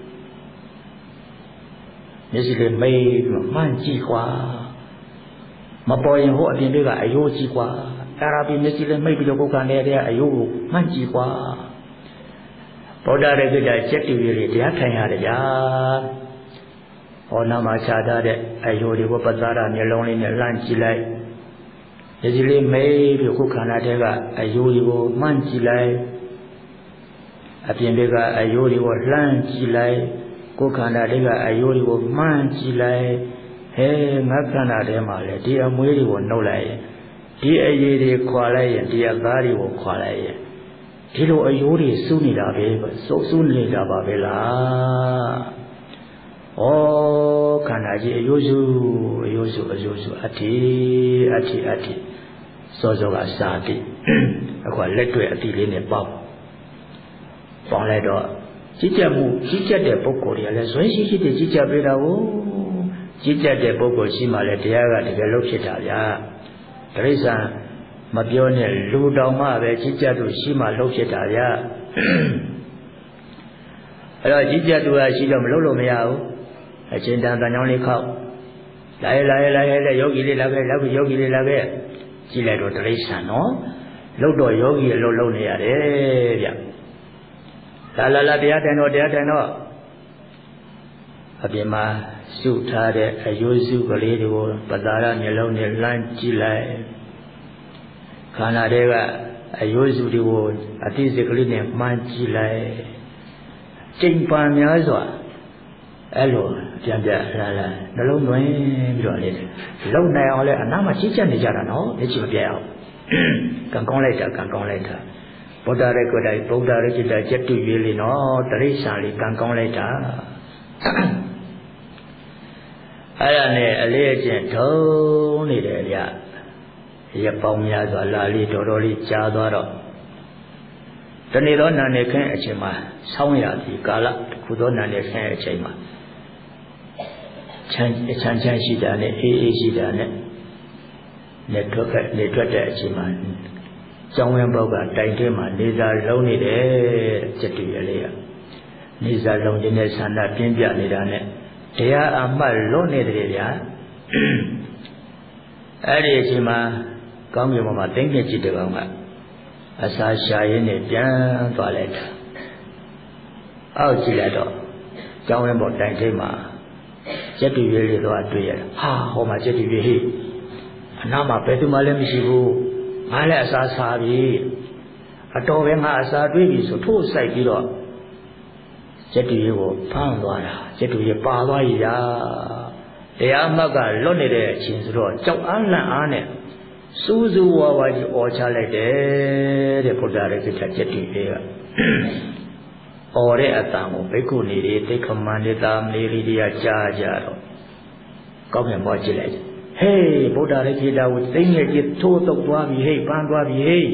[SPEAKER 1] မျက်စိလေးမိတ်ပြီးမှန်ကြည့်ကွာမပေါ်ရင်ဟိုအပြင်တွေကအယိုးကြည့်ကွာအဲ့ဒါပြီးမျက်စိလေးမိတ်ပြီးတော့ပုဂ္ဂံနဲ့တဲ့အယိုးကိုမှန်ကြည့်ကွာဗုဒ္ဓရဲ့ကိစ္စချက်တူရီတရားထိုင်ရတယ်ဗျာဟောနာမှာခြားထားတဲ့အယိုတွေကိုပဇာရမျက်လုံးလေးနဲ့လှမ်းကြည့်လိုက်မျက်စိလေးမိတ်ပြီးခုခန္ဓာထဲကအယိုတွေကိုမှန်းကြည့်လိုက်အပြင်တွေကအယိုတွေကိုလှမ်းကြည့်လိုက်ကိုယ်ခန္ဓာတွေကအယိုတွေကိုမှန်းကြည့်လိုက်ဟဲငါခန္ဓာထဲမှာလေဒီအမွေးတွေကိုနှုတ်လိုက်ရင်ဒီအရည်တွေခွာလိုက်ရင်ဒီအသားတွေကိုခွာလိုက်ရင်ဒီလိုအယိုးတွေစုနေတာပဲစုစုနေတာပါပဲလားဩခန္ဓာကြီးအယိုးစုအယိုးစုအယိုးစုအတ္တိအတ္တိအတ္တိစောစောကစာတိအခုလက်တွေ့အတိလေးနဲ့ပေါက်ပေါင်းလိုက်တော့ကြီးကြပ်မှုကြီးကြပ်တဲ့ပုဂ္ဂိုလ်တွေကလည်းဇွဲရှိရှိတဲ့ကြီးကြပ်ပေးတာကိုကြီးကြပ်တဲ့ပုဂ္ဂိုလ်ရှိမှလည်းတရားကတကယ်လို့ဖြစ်တာဗျာတရိစ္ဆာန်မပြောနဲ့လူတောင်မှပဲကြီးကြပ်သူရှိမှလှုပ်ဖြစ်တာဗျာအဲ့တော့ကြီးကြပ်သူကရှိတော့မလှုပ်လို့မရဘူးအချင်းတန်တန်ကြောင်းလေးခောက်လာရဲလာရဲလာရဲလေယောဂီလေးလာခဲ့လောက်ယောဂီလေးလာခဲ့ကြည့်လိုက်တော့တရိစ္ဆာန်နော်လှုပ်တော့ယောဂီအလုပ်လုပ်နေရတယ်ဗျလာလာလာတရားထိုင်တော့တရားထိုင်တော့အပြင်မှာစုထားတဲ့အယိုးစုကလေးတွေကိုပဇာရမျက်လုံးနဲ့လှမ်းကြည့်လိုက်ခန္ဓာတွေကအယိုးစုတွေကိုအသိစိတ်ကလေးနဲ့မှန်းကြည့်လိုက်ကျိန်ပန်များစွာအဲ့လိုပြန်ပြလာလာနှလုံးသွင်းပြီးတော့လေလုံနိုင်အောင်လဲအနားမှာကြီးကြပ်နေကြတာနော်မျက်စိမပြတ်အောင်ကံကောင်းလိုက်တာကံကောင်းလိုက်တာဗုဒ္ဓရဲ့ကိုယ်တိုင်ဗုဒ္ဓရဲ့จิตကျက်တူရေးလေးနော်တရိစ္ဆာန်လေးကံကောင်းလိုက်တာအဲ့ဒါနဲ့အလေးအကျင့်ထုံးနေတယ်ဗျရပောင်းများစွာလာလေးတော်တော်လေးကြားသွားတော့တနေ့တော့နာနေခင်းအချိန်မှာဆောင်းရသည်ကာလတစ်ခုတော့နာနေခင်းအချိန်မှာချမ်းချမ်းချမ်းရှိတာနဲ့အေးအေးရှိတာနဲ့နေထွက်နေထွက်တဲ့အချိန်မှာကျောင်းဝင်းဘောက်ကတိုင်ထဲမှာနေစာလုံးနေတယ်စက်တူရလေးကနေစာလုံးခြင်းနဲ့ဆန္ဒပြင်းပြနေတာနဲ့တရားအမှတ်လွတ်နေတယ်ဗျာအဲ့ဒီအချိန်မှာကောင်းကင်ဘုံမှာသိမ့်မြင့်ကြည့်တဲ့ကောင်ကအစာရှာရင်းနဲ့ပြန်သွားလိုက်တာအောက်ကြည့်လိုက်တော့ကျောင်းဝင်းဘောက်တိုင်ထဲမှာစက်တူရလေးတော့တွေ့ရတာဟာဟောမှာစက်တူရဟိအနားမှာဘယ်သူမှလည်းမရှိဘူးငါလည်းအစာစားပြီအတော်ပဲငါအစာတွေးပြီဆိုထိုးဆိုင်ပြီးတော့စက်တူရကိုဖမ်းသွားတာစက်တူရပါသွားရတာတရားမှတ်ကလွတ်နေတဲ့အချိန်ဆိုတော့ကြောက်အားလန့်အားနဲ့စူးစူးဝါးဝါကြီးអော်ချလိုက်တယ်တဲ့ဘုရားရဲ့စိတ်ဓာတ်စက်တူရကអော်တဲ့အတန်ကိုဘိက္ခုနီတွေသိက္ခမန္တိတာမေရီတွေကကြားကြတော့ကောင်းကင်ဘောကြည့်လိုက်ဟေးဗုဒ္ဓရဲ့ခေတ္တကိုသိငယ်ကြီးထိုးတုတ်သွားပြီဟေးပန်းသွားပြီဟေး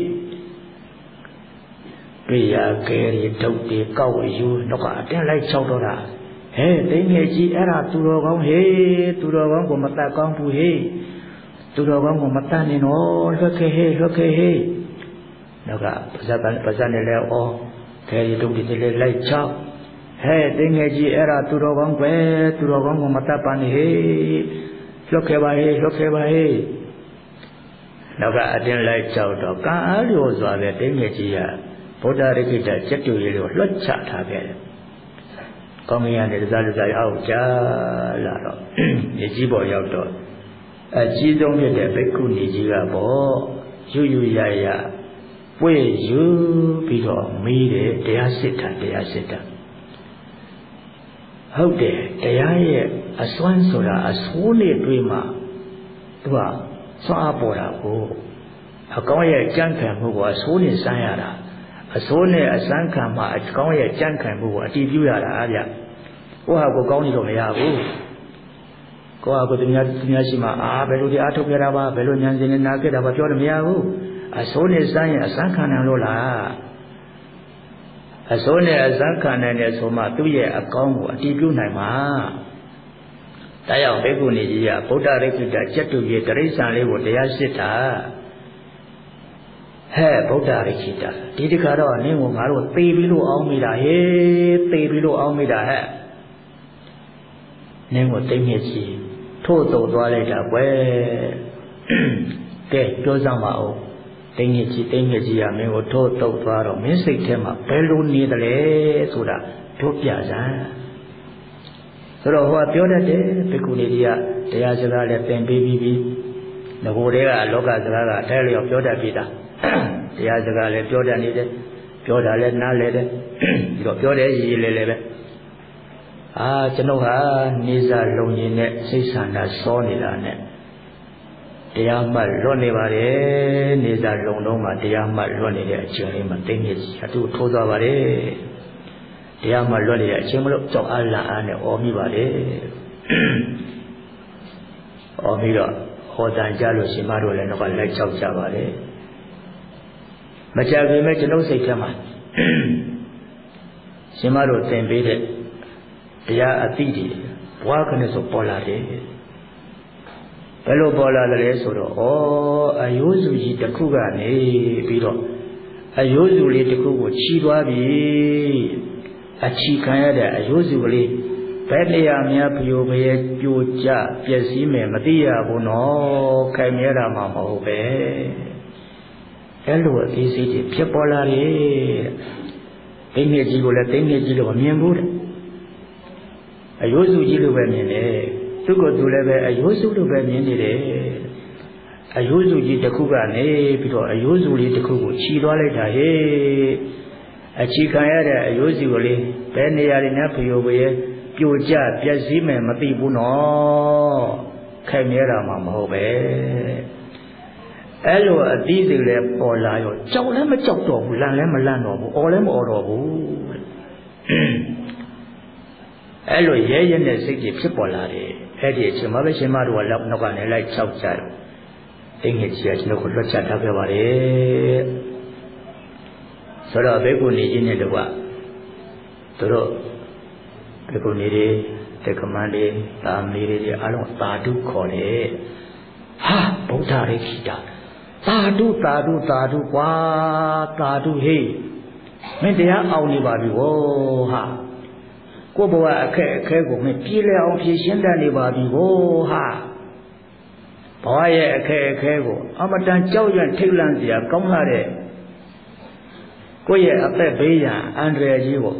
[SPEAKER 1] တွေ့ရကဲရီတုတ်တွေကောက်ယူတော့ကအတင်းလိုက်ချောက်တော့တာဟဲ့သိငယ်ကြီးအဲ့ဒါသူတော်ကောင်းဟေးသူတော်ကောင်းကိုမတတ်ကောင်းဘူးဟေးသူတော်ကောင်းကိုမတတ်နဲ့နော်လွတ်ခဲ့ဟေးလွတ်ခဲ့ဟေးတော့ကပါဇက်ကပါဇက်နဲ့လဲဩကဲရီတုတ်တွေလည်းလိုက်ချောက်ဟဲ့သိငယ်ကြီးအဲ့ဒါသူတော်ကောင်းပဲသူတော်ကောင်းကိုမတတ်ပါနဲ့ဟေးလွတ်ခဲ့ပါဟေးလွတ်ခဲ့ပါဟေးတော့ကအတင်းလိုက်ချောက်တော့ကံအားလျော်စွာပဲသိငယ်ကြီးကဗုဒ္ဓရခိတစက်တူလေးကိုလွှတ်ချထားခဲ့တယ်။ကောင်းကင်ကနေတစားတစားအောက်ကျလာတော့မြေကြီးပေါ်ရောက်တော့အကြီးဆုံးဖြစ်တဲ့ဘိက္ခုနီကြီးကပေါ့ယူယူရရပွေယူပြီးတော့မေးတယ်တရားစစ်တာတရားစစ်တာဟုတ်တယ်တရားရဲ့အစွမ်းဆိုတာအဆိုးနဲ့တွေ့မှသူကစွမ်းအားပေါ်တာကိုအကောင်းရဲ့ကြံ့ခံမှုကအဆိုးနဲ့စမ်းရတာအစိုးနဲ့အစမ်းခံမှအကောင်းရဲ့ကြံ့ခံမှုကိုအတည်ပြုရတာအားဗျကိုဟာကိုကောင်းနေတော့မရဘူးကိုဟာကိုသူများသူများရှိမှအာဘယ်လိုဒီအားထုတ်ပြတာပါဘယ်လိုဉာဏ်စင်နဲ့နာခဲ့တာပါပြောလို့မရဘူးအစိုးနဲ့စမ်းရင်အစမ်းခံနိုင်လို့လားအစိုးနဲ့အစမ်းခံနိုင်တဲ့ဆိုမှသူ့ရဲ့အကောင်းကိုအတည်ပြုနိုင်မှာတရားဘိက္ခုနီကြီးကဗုဒ္ဓရိက္ခိတကျက်တူရဲ့တရိစ္ဆာန်လေးကိုတရားစစ်တာဟဲ့ဗုဒ္ဓရိခိတဒီတခါတော့နင်းကိုငါတို့သေပြီးလို့အောင်းမိတာဟေးသေပြီးလို့အောင်းမိတာဟဲ့နင်းကိုသိမ့်မြစ်ကြီးထို့တုံသွားလိုက်တာကွယ်ကဲပြောစမ်းပါဦးသိမ့်မြစ်ကြီးသိမ့်မြစ်ကြီးကမင်းကိုထို့တုံသွားတော့မင်းစိတ်ထဲမှာဘယ်လိုနေတယ်လဲဆိုတာတို့ပြစမ်းစဆိုတော့ဟိုကပြောတတ်တယ်ဘိက္ခုနီတွေကတရားစကားလည်းသင်ပေးပြီးပြီငကိုတွေကလောကစကားကအဲလျော်ပြောတတ်ပြီလားတရားစကားလည်းပြောတတ်နေတယ်ပြောတာလည်းနားလဲတယ်ပြီးတော့ပြောတယ်ရည်ရည်လဲလဲပဲအာကျွန်ုပ်ဟာနေစာလုံရင်နဲ့စိတ်ဆန္ဒစောနေတာနဲ့တရားမှတ်လွတ်နေပါတယ်နေစာလုံတော့မှတရားမှတ်လွတ်နေတဲ့အချိန်လေးမှာသိနေစီအတူထိုးသွားပါတယ်တရားမှလွတ်နေတဲ့အချိန်မလို့ကြောက်အားလန့်အားနဲ့အော်မိပါတယ်အော်ပြီးတော့ဟောတန်ကြလို့ရှင်မတို့လည်းတော့လိုက်ချောက်ကြပါတယ်မကြခင်မဲ့ကျွန်ုပ်စိတ်ထဲမှာရှင်မတို့သင်ပေးတဲ့တရားအသိတွေဘွားခနဲ့ဆိုပေါ်လာတယ်ဘယ်လိုပေါ်လာလဲဆိုတော့ဩအယိုးစုကြီးတစ်ခုကနေပြီးတော့အယိုးစုလေးတစ်ခုကိုခြီးသွားပြီအချီခံရတဲ့အယိုးစုကလေးဘယ်တရားများပြိုပြဲပြိုကျပျက်စီးမယ်မသိရဘူးနော်ခိုင်မြဲတာမှမဟုတ်ပဲအဲ့လိုအသေးစိတ်တွေဖြစ်ပေါ်လာတယ်တိတ်နေကြီးကိုလည်းတိတ်နေကြီးလို့မမြင်ဘူးတဲ့အယိုးစုကြီးလိုပဲမြင်တယ်သူကသူလည်းပဲအယိုးစုလိုပဲမြင်နေတယ်အယိုးစုကြီးတစ်ခုကနေပြီးတော့အယိုးစုလေးတစ်ခုကိုခြီးသွားလိုက်တာဟေ့အချီခံရတဲ့အယိုးစုကလေးဘယ်နေရာတွေနဲ့ဖျို့ပြဲပြိုကျပျက်စီးမယ်မသိဘူးနော်ခိုင်မြဲတာမှမဟုတ်ပဲအဲ့လိုအသီးတွေလည်းပေါ်လာရောကြောက်လည်းမကြောက်တော့ဘူးလန့်လည်းမလန့်တော့ဘူးအော်လည်းမအော်တော့ဘူးအဲ့လိုရဲရဲနဲ့စိတ်ကြီးဖြစ်ပေါ်လာတယ်အဲ့ဒီအချိန်မှာပဲရှင်မတို့ကနောက်နောက်ကနေလိုက်ချောက်ကြတယ်အင်းကြီးကကျွန်တော်ကိုလွတ်ချထားခဲ့ပါတယ်ဆိုတော့ဘေကုဏီကြီးနဲ့တော့သူတို့ဘေကုဏီတွေတက္ကမန်တွေသာမဏေတွေအားလုံးသာဓုခေါ်တယ်ဟာဗုဒ္ဓရိခိတာသာဓုသာဓုသာဓုကွာသာဓုဟေးမင်းတရားအောင်နေပါပြီဟောဟာကိုယ့်ဘဝအခက်အခဲကိုမင်းပြေလည်အောင်ဖြေရှင်းတတ်နေပါပြီဟောဟာဘဝရဲ့အခက်အခဲကိုအမတန်ကြောက်ရွံ့ထိတ်လန့်စရာကောင်းလာတဲ့ကိုယ့်ရဲ့အသက်ဘေးရန်အန္တရာယ်ကြီးကို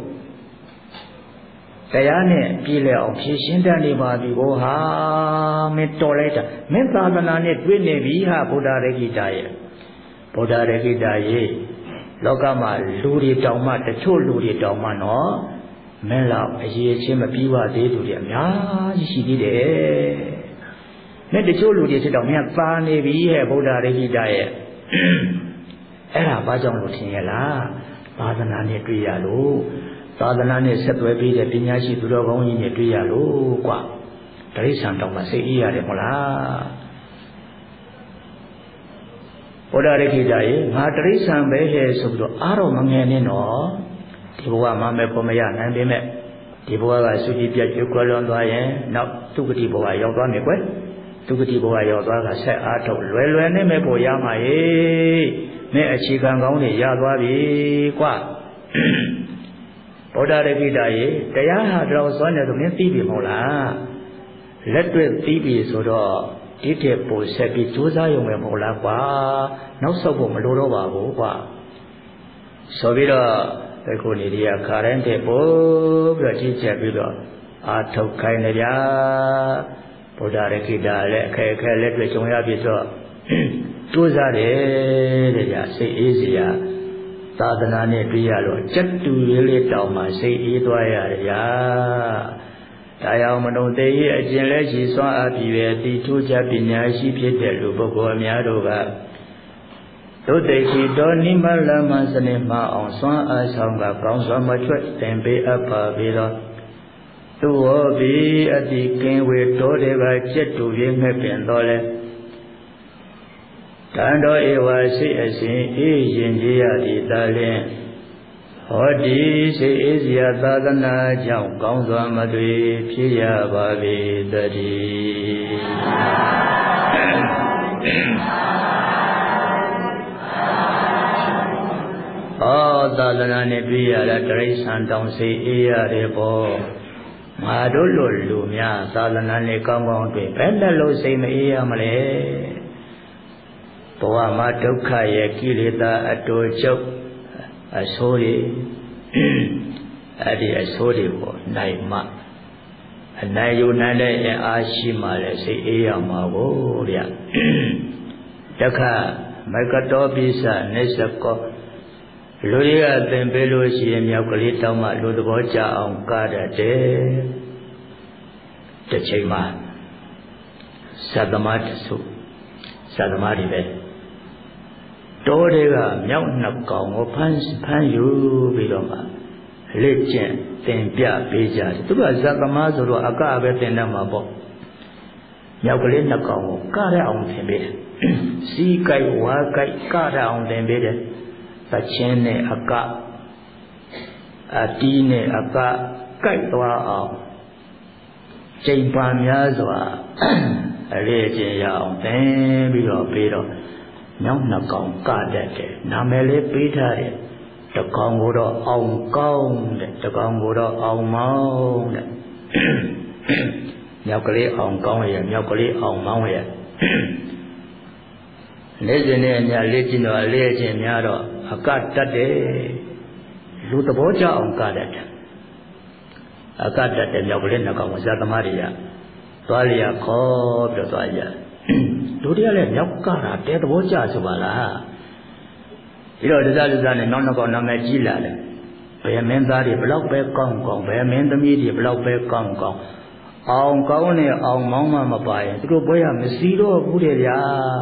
[SPEAKER 1] တရားနဲ့ပြေလည်အောင်ဖြေရှင်းတတ်နေပါပြီဟောဟာမင်းတော်လိုက်တာမင်းသာသနာနဲ့တွေ့နေပြီဟာဗုဒ္ဓရေခိတာရဲ့ဗုဒ္ဓရေခိတာရဲ့လောကမှာလူတွေတောင်မှတချို့လူတွေတောင်မှနော်မင်းလောက်အရေးချင်းမပြီးပါသေးသူတွေအများကြီးရှိသေးတယ်။မင်းတချို့လူတွေစစ်တော့မင်းသာနေပြီဟဲ့ဗုဒ္ဓရေခိတာရဲ့အဲ့ဒါဘာကြောင့်လို့ထင်ရလားသာသနာနဲ့တွေ့ရလို့သာသနာနဲ့ဆက်သွယ်ပြီးတဲ့ပညာရှိသူတော်ကောင်းကြီးနဲ့တွေ့ရလို့ကွာတိရစ္ဆာန်တောင်မှစိတ်အေးရတယ်မဟုတ်လားဘုရားရေခိတာရဲ့ငါတိရစ္ဆာန်ပဲဟဲ့ဆိုပြီးတော့အားတော့မငယ်နဲ့နော်ဒီဘဝမှာမဲ့ကိုမရနိုင်ပေမဲ့ဒီဘဝကသုတိပြတ်ကျွကွယ်လွန်သွားရင်နောက်သုဂတိဘဝရောက်သွားမယ်ကွယ်သုဂတိဘဝရောက်သွားကဆက်အားထုတ်လွယ်လွယ်နဲ့မဲ့ဖို့ရမှာဟေ့မင်းအခြေခံကောင်းတွေရသွားပြီကွာဗုဒ္ဓရေခိတာရေတရားဟာတော့စွမ်းတယ်ဆိုမင်းသိပြီမဟုတ်လားလက်တွေ့သိပြီဆိုတော့ဒီတဲ့ပို့ဆက်ပြီးကြိုးစားရုံပဲမဟုတ်လားကွာနောက်ဆုတ်ဖို့မလိုတော့ပါဘူးကွာဆိုပြီးတော့ဒီခုနေဒီကခါတိုင်းတဲ့ပို့ပြီးတော့ကြည့်ချက်ပြီးတော့အာထုတ်ခိုင်းနေကြဗုဒ္ဓရေခိတာလည်းအခက်အခဲလက်တွေ့ကြုံရပြီဆိုတော့ကြိုးစားတယ်တဲ့ကြာစိတ်အေးစရာသာသနာနဲ့တွေ့ရလို့စက်တူရေးလေးတောင်မှစိတ်အေးသွားရတယ်ဗျာဒါကြောင့်မတုံသေးရဲ့အကျင့်လဲရှိစွမ်းအပ်ပြီးပဲတိထူးခြားပညာရှိဖြစ်တဲ့လူပုဂ္ဂိုလ်အများတို့ကဒုတိခိတောနိမလမစနေမအောင်စွမ်းအားဆောင်ကကောင်းစွာမချွတ်သင်ပေးအပ်ပါပြီတော့သူဟောပြီးအတိကင်းဝေတော်တွေကစက်တူရေးငှက်ပင်တော်လဲတန်တော်ဧဝစိအစဉ်အေးရင်ကြီးရသည်သာလျင်ဟောဒီစိအေးစရာသာသနာကြောင့်ကောင်းစွာမသွေဖြစ်ရပါပေတည်းဟောသာသနာနဲ့တွေ့ရတာတရိစ္ဆာန်တောင်စိအေးရတယ်ပေါ့ငါတို့လိုလူများသာသနာနဲ့ကောင်းကောင်းတွေ့ဘယ်နဲ့လို့စိတ်မအေးရမလဲဘဝမှာဒုက္ခရဲ့ကိလေသာအတူချုပ်အဆိုးတွေအဲ့ဒီအဆိုးတွေပေါ်နိုင်မှ nay yu nay le a shi ma le sei e ya ma bo ya dakha maikato bisa nesako lu ya thင်ပေးလို့ရှိရင်မြောက်ကလေးတောင်းမှလူသဘောကျအောင်ကားတတ်တယ်တစ်ချိန်မှာသတ္တမတဆုသတ္တမတွေပဲတောတွေကမြောက်နှစ်ကောင်ကိုဖမ်းဖမ်းယူပြီးတော့မှလက်ကျင့်သင်ပြပေးကြတယ်သူကသတ္တမဆိုတော့အကပဲသင်တတ်မှာပေါ့မြောက်ကလေးနှစ်ကောင်ကိုကားရအောင်သင်ပေးတယ်စီးကြိုက်ဝါကြိုက်ကားရအောင်သင်ပေးတယ်သချင်းနဲ့အကအတီးနဲ့အကကြိုက်သွားအောင်ချိန်ပါများစွာအလေးကျင့်ရအောင်သင်ပြီးတော့ပေးတော့မြောက်နှစ်ကောင်ကတတ်တယ်နာမည်လေးပေးထားတယ်တကောင်ကိုတော့အောင်ကောင်းတဲ့တကောင်ကိုတော့အောင်မောင်းတဲ့မြောက်ကလေးအောင်ကောင်းရဲ့မြောက်ကလေးအောင်မောင်းရဲ့နေ့စဉ်နဲ့ညလေးကျင့်တော့အလေးကျင့်များတော့အကတတ်တယ်လူသဘောကျအောင်ကတတ်တယ်အကတတ်တယ်မြောက်ကလေးနှစ်ကောင်ကိုဇာသမားတွေကသွားလျာခေါ်ပြီးတော့သွားကြတို့တွေကလည်းမြောက်ကတာတဲသဘောကျဆိုပါလားပြီးတော့တစားတစားနဲ့နောက်နှစ်ကောင်နာမည်ကြီးလာတယ်ဘယ်မင်းသားတွေဘလောက်ပဲကောင်းကောင်းဘယ်မင်းသမီးတွေဘလောက်ပဲကောင်းကောင်းအောင်ကောင်းနဲ့အောင်မောင်းမှမပါရင်သူတို့ဘွဲရမစည်းတော့ဘူးတဲ့ဗျာ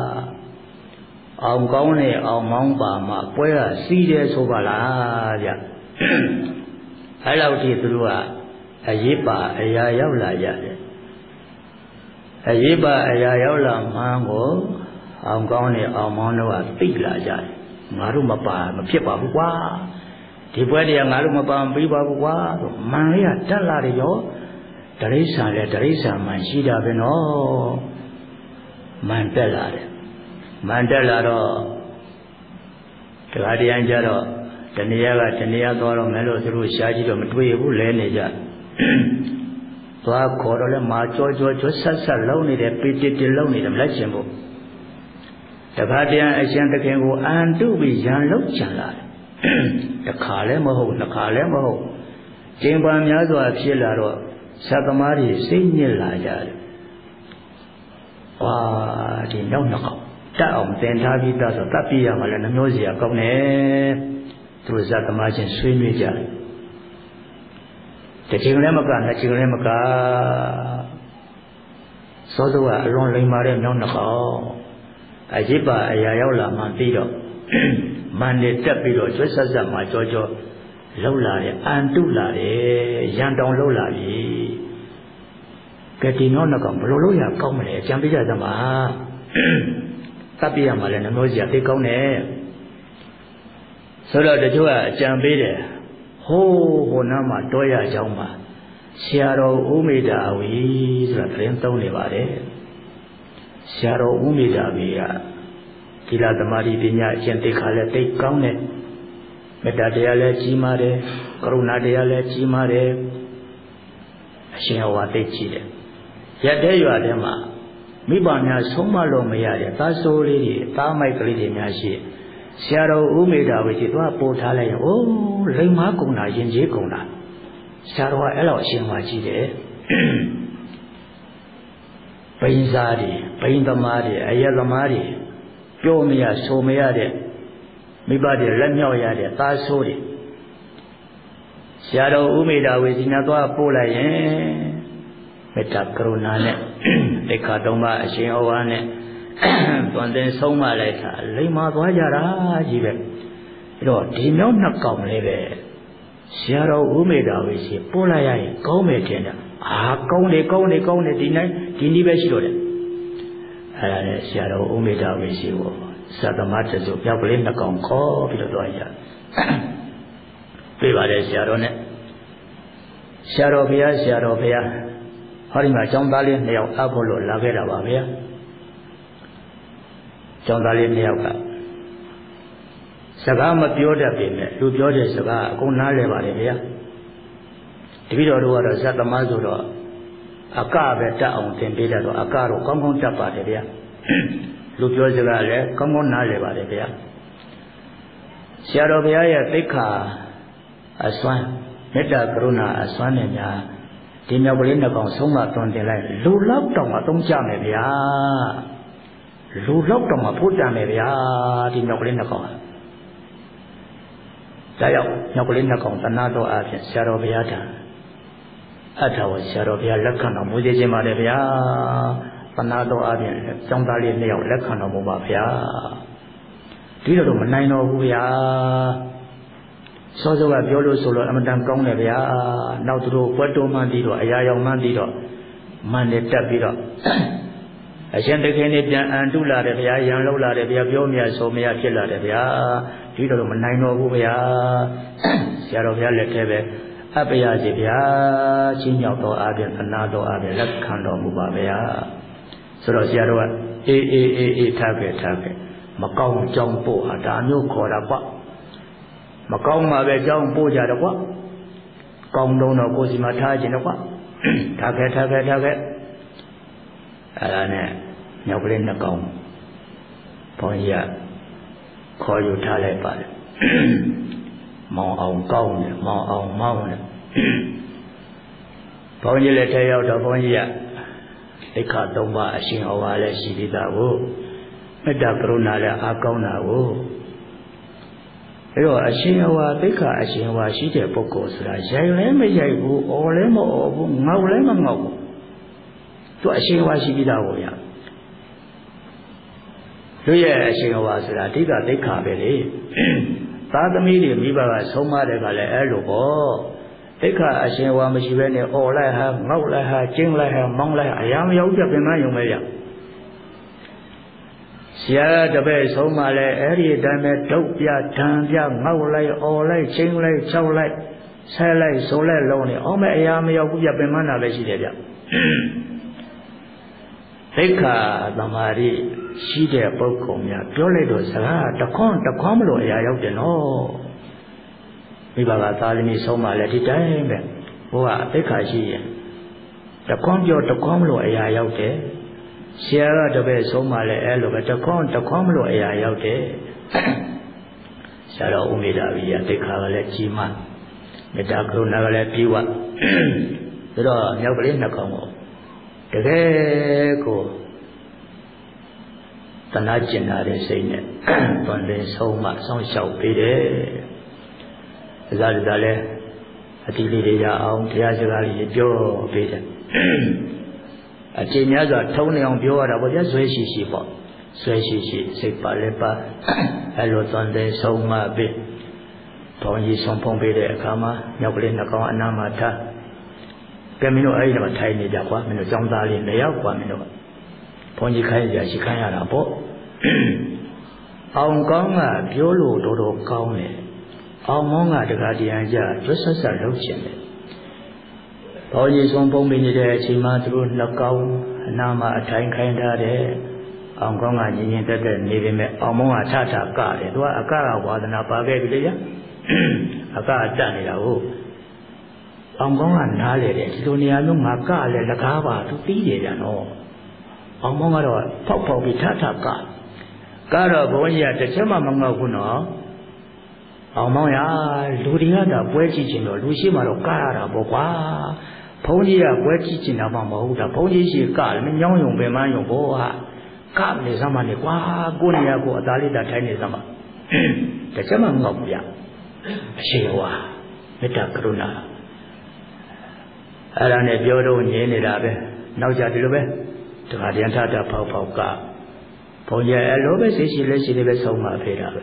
[SPEAKER 1] အောင်ကောင်းနဲ့အောင်မောင်းပါမှပွဲရစီးတယ်ဆိုပါလားဗျအဲ့လောက်ထိသူတို့ကအရေးပါအရာရောက်လာရတယ်အရေးပါအရာရောက်လာမှန်းကိုအောင်ကောင်းနဲ့အောင်မောင်းတို့ကသိလာကြတယ်ငါတို့မပါမဖြစ်ပါဘူးကွာဒီပွဲတရားငါတို့မပါမပြီးပါဘူးကွာဆိုမန်လေးကတက်လာတယ်ရောတရိษံလဲတရိษံမှန်ရှိတာပဲနော်မန်တက်လာတယ်မန်တက်လာတော့တရားတရားကြတော့တဏှာကတဏှာသွားတော့မယ်လို့သူတို့ရှားကြည့်တော့မတွေ့ဘူးလဲနေကြသွားခေါ်တော့လဲမာကြောကြောကြောဆက်ဆက်လုံးနေတယ်ပေတစ်တစ်လုံးနေတယ်မလက်ချင်ဘူးတခါတည်းအရှင်သခင်ကိုအန်တုပြီးရန်လုံးချန်လာတယ်တခါလည်းမဟုတ်နှစ်ခါလည်းမဟုတ်ကျင်ပါများစွာဖြစ်လာတော့သတ္တမတွေစိတ်ညစ်လာကြတယ်ဝါဒီနောက်နှစ်ခေါက်တက်အောင်သင်ထားပြီးသားဆိုတပ်ပြရမှာလည်းနှမျိုးစီရကောင်းတယ်သူတို့ဇာသမားချင်းဆွေးနွေးကြတယ်တစ်ချိန်လည်းမကနှစ်ချိန်လည်းမကစောစောကအလွန်လိမ္မာတဲ့မြောက်နှခေါက်အရေးပါအရာရောက်လာမှပြီးတော့မန်နေတက်ပြီးတော့ကျွတ်ဆက်ဆက်မှကြောကြောလှုပ်လာတယ်အန်တုလာတယ်ရန်တောင်လှုပ်လာပြီကဲဒီနောက်နှကောင်ဘယ်လိုလုပ်ရကောင်းမလဲအကြံပေးကြသမှာတပ်ပြရမှာလည်းနှမျိုးစီသိကောင်းတယ်ဆိုတော့တချို့ကအကြံပေးတယ်ဟိုးဟိုနားမှာတောရเจ้าမှာဆရာတော်ဥမိတာဝီဆိုတာသတင်းသုံးနေပါတယ်ဆရာတော်ဥမိတာဝီကသီလသမာဓိပညာအကျင့်သိက္ခာလည်းသိကောင်းတယ်မေတ္တာတရားလည်းကြီးမားတယ်ကရုဏာတရားလည်းကြီးမားတယ်အရှင်ဟောသိကြီးတယ်ရက်တဲ့ရွာထဲမှာမိဘများဆုံးမလို့မရတဲ့သားစိုးလေးတွေသားမိုက်ကလေးတွေများရှိဆရာတော်ဥမိတာဝီကြီးတော့ပို့ထားလိုက်ရင်အိုးလိမ္မာကုံတာရင်ကြီးကုံတာဆရာတော်ကအဲ့လိုအရှင်ဟောကြီးတယ်ဘိန်းစားတွေဘိန်းသမားတွေအယက်သမားတွေပြောမရဆိုမရတဲ့မိဘတွေလက်မြောက်ရတဲ့သားဆိုးတွေဆရာတော်ဥမိတာဝေစီနာသွားပို့လိုက်ရင်မေတ္တာကရုဏာနဲ့တိခါသုံးပါအရှင်ဩဝါနဲ့သွန်သင်ဆုံးမလိုက်တာလိမ္မာသွားကြတာကြီးပဲအဲ့တော့ဒီမြောက်နှစ်ကောင်လေးပဲဆရာတော်ဥမိတာဝေစီပို့လိုက်ရရင်ကောင်းမယ်ထင်တယ်အာကောင်းတယ်ကောင်းတယ်ကောင်းတယ်ဒီနိုင်ဒီနည်းပဲရှိတော့တယ်အဲ့ဒါနဲ့ဆရာတော်ဥမိတာဝေစီကိုသတ္တမတစုမြောက်ကလေးနှစ်ကောင်ခေါ်ပြီးတော့သွားကြပြေးပါတယ်ဆရာတော်နဲ့ဆရာတော်ဘုရားဆရာတော်ဘုရားဟောဒီမှာကျောင်းသားလေးနှစ်ယောက်အပ်ဖို့လို့လာခဲ့တာပါဗျာကျောင်းသားလေးနှစ်ယောက်ကစကားမပြောတတ်ပေမဲ့လူပြောတဲ့စကားအကုန်နားလည်ပါတယ်ဗျာတပည့်တော်တို့ကတော့ဇတ်သမားဆိုတော့အကပဲတတ်အောင်သင်ပေးတတ်တော့အကတော့ကောင်းကောင်းတတ်ပါတယ်ဗျာလူပြောစကားလည်းကောင်းကောင်းနားလည်ပါတယ်ဗျာဆရာတော်ဘုရားရဲ့သိက္ခာအစွမ်းမေတ္တာကရုဏာအစွမ်းနဲ့များဒီမြောက်ကလေးနှစ်ကောင်ဆုံးမသွန်တင်လိုက်လူလောက်တော့မှသုံးကြမယ်ဗျာလူလောက်တော့မှဖို့တန်မယ်ဗျာဒီမြောက်ကလေးနှစ်ကောင်ဒါကြောင့်မြောက်ကလေးနှစ်ကောင်သနာတော်အဖြစ်ဆရာတော်ဘုရားထံအထာဝဆရာတော်ဘုရားလက်ခံတော်မူစေခြင်းပါတယ်ဗျာသနာတော်အဖြစ်ကျောင်းသားလေးနှစ်ယောက်လက်ခံတော်မူပါဗျာဒီလိုတော့မနိုင်တော့ဘူးဗျာစောစောကပြောလို့ဆိုလို့အမတန်ကောင်းတယ်ဗျာနောက်သူတို့ဘွက်တော်မှန်းပြီးတော့အရာရောက်မှန်းပြီးတော့မန်နဲ့တက်ပြီးတော့အရှင်တခင်နေပြန်အန်တုလာတယ်ဗျာရန်လောက်လာတယ်ဗျာပြောမြဆိုမရဖြစ်လာတယ်ဗျာဒီလိုတော့မနိုင်တော့ဘူးဗျာဆရာတော်ဘုရားလက်ထဲပဲအပယစီဗျာချင်းမြောက်တော်အားဖြင့်သနာတော်အားဖြင့်လက်ခံတော်မူပါဗျာဆိုတော့ဆရာတော်ကအေးအေးအေးအေးထားခဲ့ထားခဲ့မကောင်းကြောင်းပို့ဟာဒါမျိုးခေါ်တာပေါ့မကောင်းမှာပဲကြောင်းပို့ကြတော့ကွာကောင်းတော့တော့ကိုယ်စီမှာထားခြင်းတော့ကွာထားခဲ့ထားခဲ့ထားခဲ့အဲ့ဒါနဲ့ညောက်ကလေးနှစ်ကောင်ဘုန်းကြီးကခေါ်ယူထားလိုက်ပါတယ်မောင်အောင်ကောင်းတယ်မောင်အောင်မောင်းတယ်ဘုန်းကြီးလည်းထဲရောက်တော့ဘုန်းကြီးကဒိဋ္ဌသုံးပါးအရှင်ဟောပါလဲရှိပြီးသားကိုမေတ္တာကရုဏာလည်းအားကောင်းတာကိုအဲ့တော့အရှင်ဟောဒိဋ္ဌအရှင်ဟောရှိတဲ့ပုဂ္ဂိုလ်ဆိုတာရိုက်လည်းမရိုက်ဘူးအော်လည်းမအော်ဘူးငေါလည်းမငေါဘူးသူအရှင်ဟောရှိပြီးသားကိုရသူရဲ့အရှင်ဟောဆိုတာအဓိကဒိဋ္ဌပဲလေသာသမီတွေမိဘကဆုံးမတဲ့ကလည်းအဲ့လိုပေါ့ဒိဋ္ဌအရှင်ဟောမရှိဘဲနဲ့အော်လိုက်ဟာငေါလိုက်ဟာကျင်းလိုက်ဟာမောင်းလိုက်ဟာအရာမရောက်ပြပင်မယုံပဲရဆရာတပည့်ဆုံးမလဲအဲ့ဒီအတိုင်းပဲတုတ်ပြထံပြငေါလိုက်အော်လိုက်ကျင်းလိုက်ချောက်လိုက်ဆဲလိုက်ဆိုလိုက်လုံးနေအောင်မဲ့အရာမရောက်ဘူးပြပင်မနာပဲရှိတယ်ဗျဒိဋ္ဌသမာဓိရှိတဲ့ပုဂ္ဂိုလ်များပြောလိုက်တော့စကားတခွန်းတခွန်းမလို့အရာရောက်တယ်နော်မိဘကသာသမီဆုံးမလဲဒီတိုင်းပဲဘုရားဒိဋ္ဌရှိရင်တခွန်းပြောတခွန်းမလို့အရာရောက်တယ်ဆရာကတပည့်ဆုံးမလဲအဲ့လိုပဲတခွန်းတခွန်းမလို့အရာရောက်တယ်ဆရာတော်ဥမိတာဘိယဒိဋ္ဌကလည်းကြီးမားမေတ္တာကရုဏာကလည်းပြီးဝဒါတော့မြောက်ကလေးနှစ်ကောင်ကိုတကယ်ကိုတနာကျင်လာတဲ့စိတ်နဲ့တွင်လင်းဆုံးမဆောင်းလျှောက်ပေးတယ်။ဒါကြတဲ့လည်းအတိလေးတွေရအောင်တရားစကားလေးပြောပေးတယ်။အကျင့်များစွာထုံးနေအောင်ပြောရတာပေါ့ဗျာဇွဲရှိရှိပေါ့ဇွဲရှိရှိစိတ်ပါလဲပါအဲ့လိုတွင်လင်းဆုံးမပေးဘုန်းကြီးဆုံးဖုံးပေးတဲ့အခါမှာမြောက်ကလေးနှကောင်အနားမှာထားကဲမင်းတို့အဲ့ဒီမှာထိုင်နေကြကွာမင်းတို့ចောင်းသားလေးလည်းရောက်ကွာမင်းတို့ဘုန်းကြီးခိုင်းကြရှိခိုင်းရတာပေါ့အောင်ကောင်းကပြောလို့တော်တော်ကောင်းတယ်အောင်မောင်းကတကားတရားကြကျွတ်ဆက်ဆက်လုပ်ချင်တယ်ဘုန်းကြီးဆုံးပုံပေးနေတဲ့အချိန်မှာသူတို့နှကောင်းအနာမှာအထိုင်ခိုင်းထားတယ်အောင်ကောင်းကညင်ညင်တက်တက်နေပေမဲ့အောင်မောင်းကထထကတယ်သူကအကကဝါဒနာပါခဲ့ပြီလေအကတတ်နေတာဟုတ်အောင်ကောင်းကနားလေတယ်ဒီလိုနေရာမျိုးငါကလည်းလကားပါသူပြီးတယ်ကြနော်အောင်ကောင်းကတော့ဖောက်ဖောက်ပြီးထထကကတော့ဘုန်းကြီးကတစ်ချက်မှမငေါ့ဘူးနော်အောင်မောင်ရလူတွေကတာပွဲကြည့်ချင်တော့လူရှိမှတော့ကရတာပေါ့ကွာဘုန်းကြီးကပွဲကြည့်ချင်တာမှမဟုတ်တာဘုန်းကြီးရှိကလည်းညောင်းယုံပင်မယုံဘောဟာကနေစမ်းမနေကွာကိုနေရကိုအသားလေးတာထိုင်နေစမ်းမတစ်ချက်မှမငေါ့ဘူးရအရှိဟွာမေတ္တာကရုဏာအဲ့ဒါနဲ့ပြောတော့ငြင်းနေတာပဲနောက်ကြဒီလိုပဲတခါတည်းထထဖောက်ဖောက်ကဘုန်းကြီးအဲ့လိုပဲရှိရှိလေးရှိလေးပဲဆုံးမဖေးတာပဲ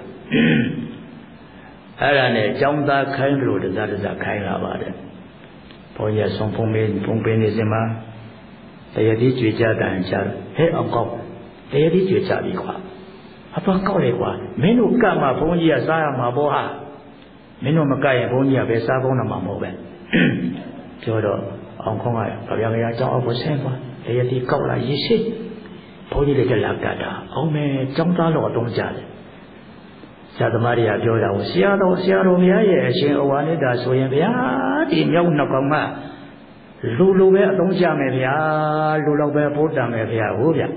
[SPEAKER 1] အဲ့ဒါနဲ့ចောင်းသားခိုင်းလို့တစားတစားခိုင်းလာပါတယ်ဘုန်းကြီးဆုံးဖုံးပေးဖုံးပေးနေစမှာတရတိကြွေကြတန်ချဟဲ့အောင်ကောက်တရတိကြွေကြပြီကွာအပကောက်လေကွာမင်းတို့ကမှဘုန်းကြီးကစားရမှာပေါ့ဟာမင်းတို့မကရင်ဘုန်းကြီးကပဲစားကောင်းတာမှမဟုတ်ပဲပြောတော့အောင်ခေါင်းကဗျာဗျာကြောင်းအောက်ကိုဆင်းသွားတရတိကောက်လာရေးရှိဘုန်းကြီးတွေကလာကတာအောင်မဲကြောင်းသားတော်အတုံးကြတယ်ဆရာသမားတွေကပြောတာကိုဆရာတော်ဆရာတော်ဘုရားရဲ့အရှင်ဩဝါဒတာဆိုရင်ဗျာဒီမြောက်နှစ်ကောင်ကလူလူပဲအတုံးကြမယ်ဗျာလူလောက်ပဲဖို့တန်မယ်ဗျာဟုတ်ဗျ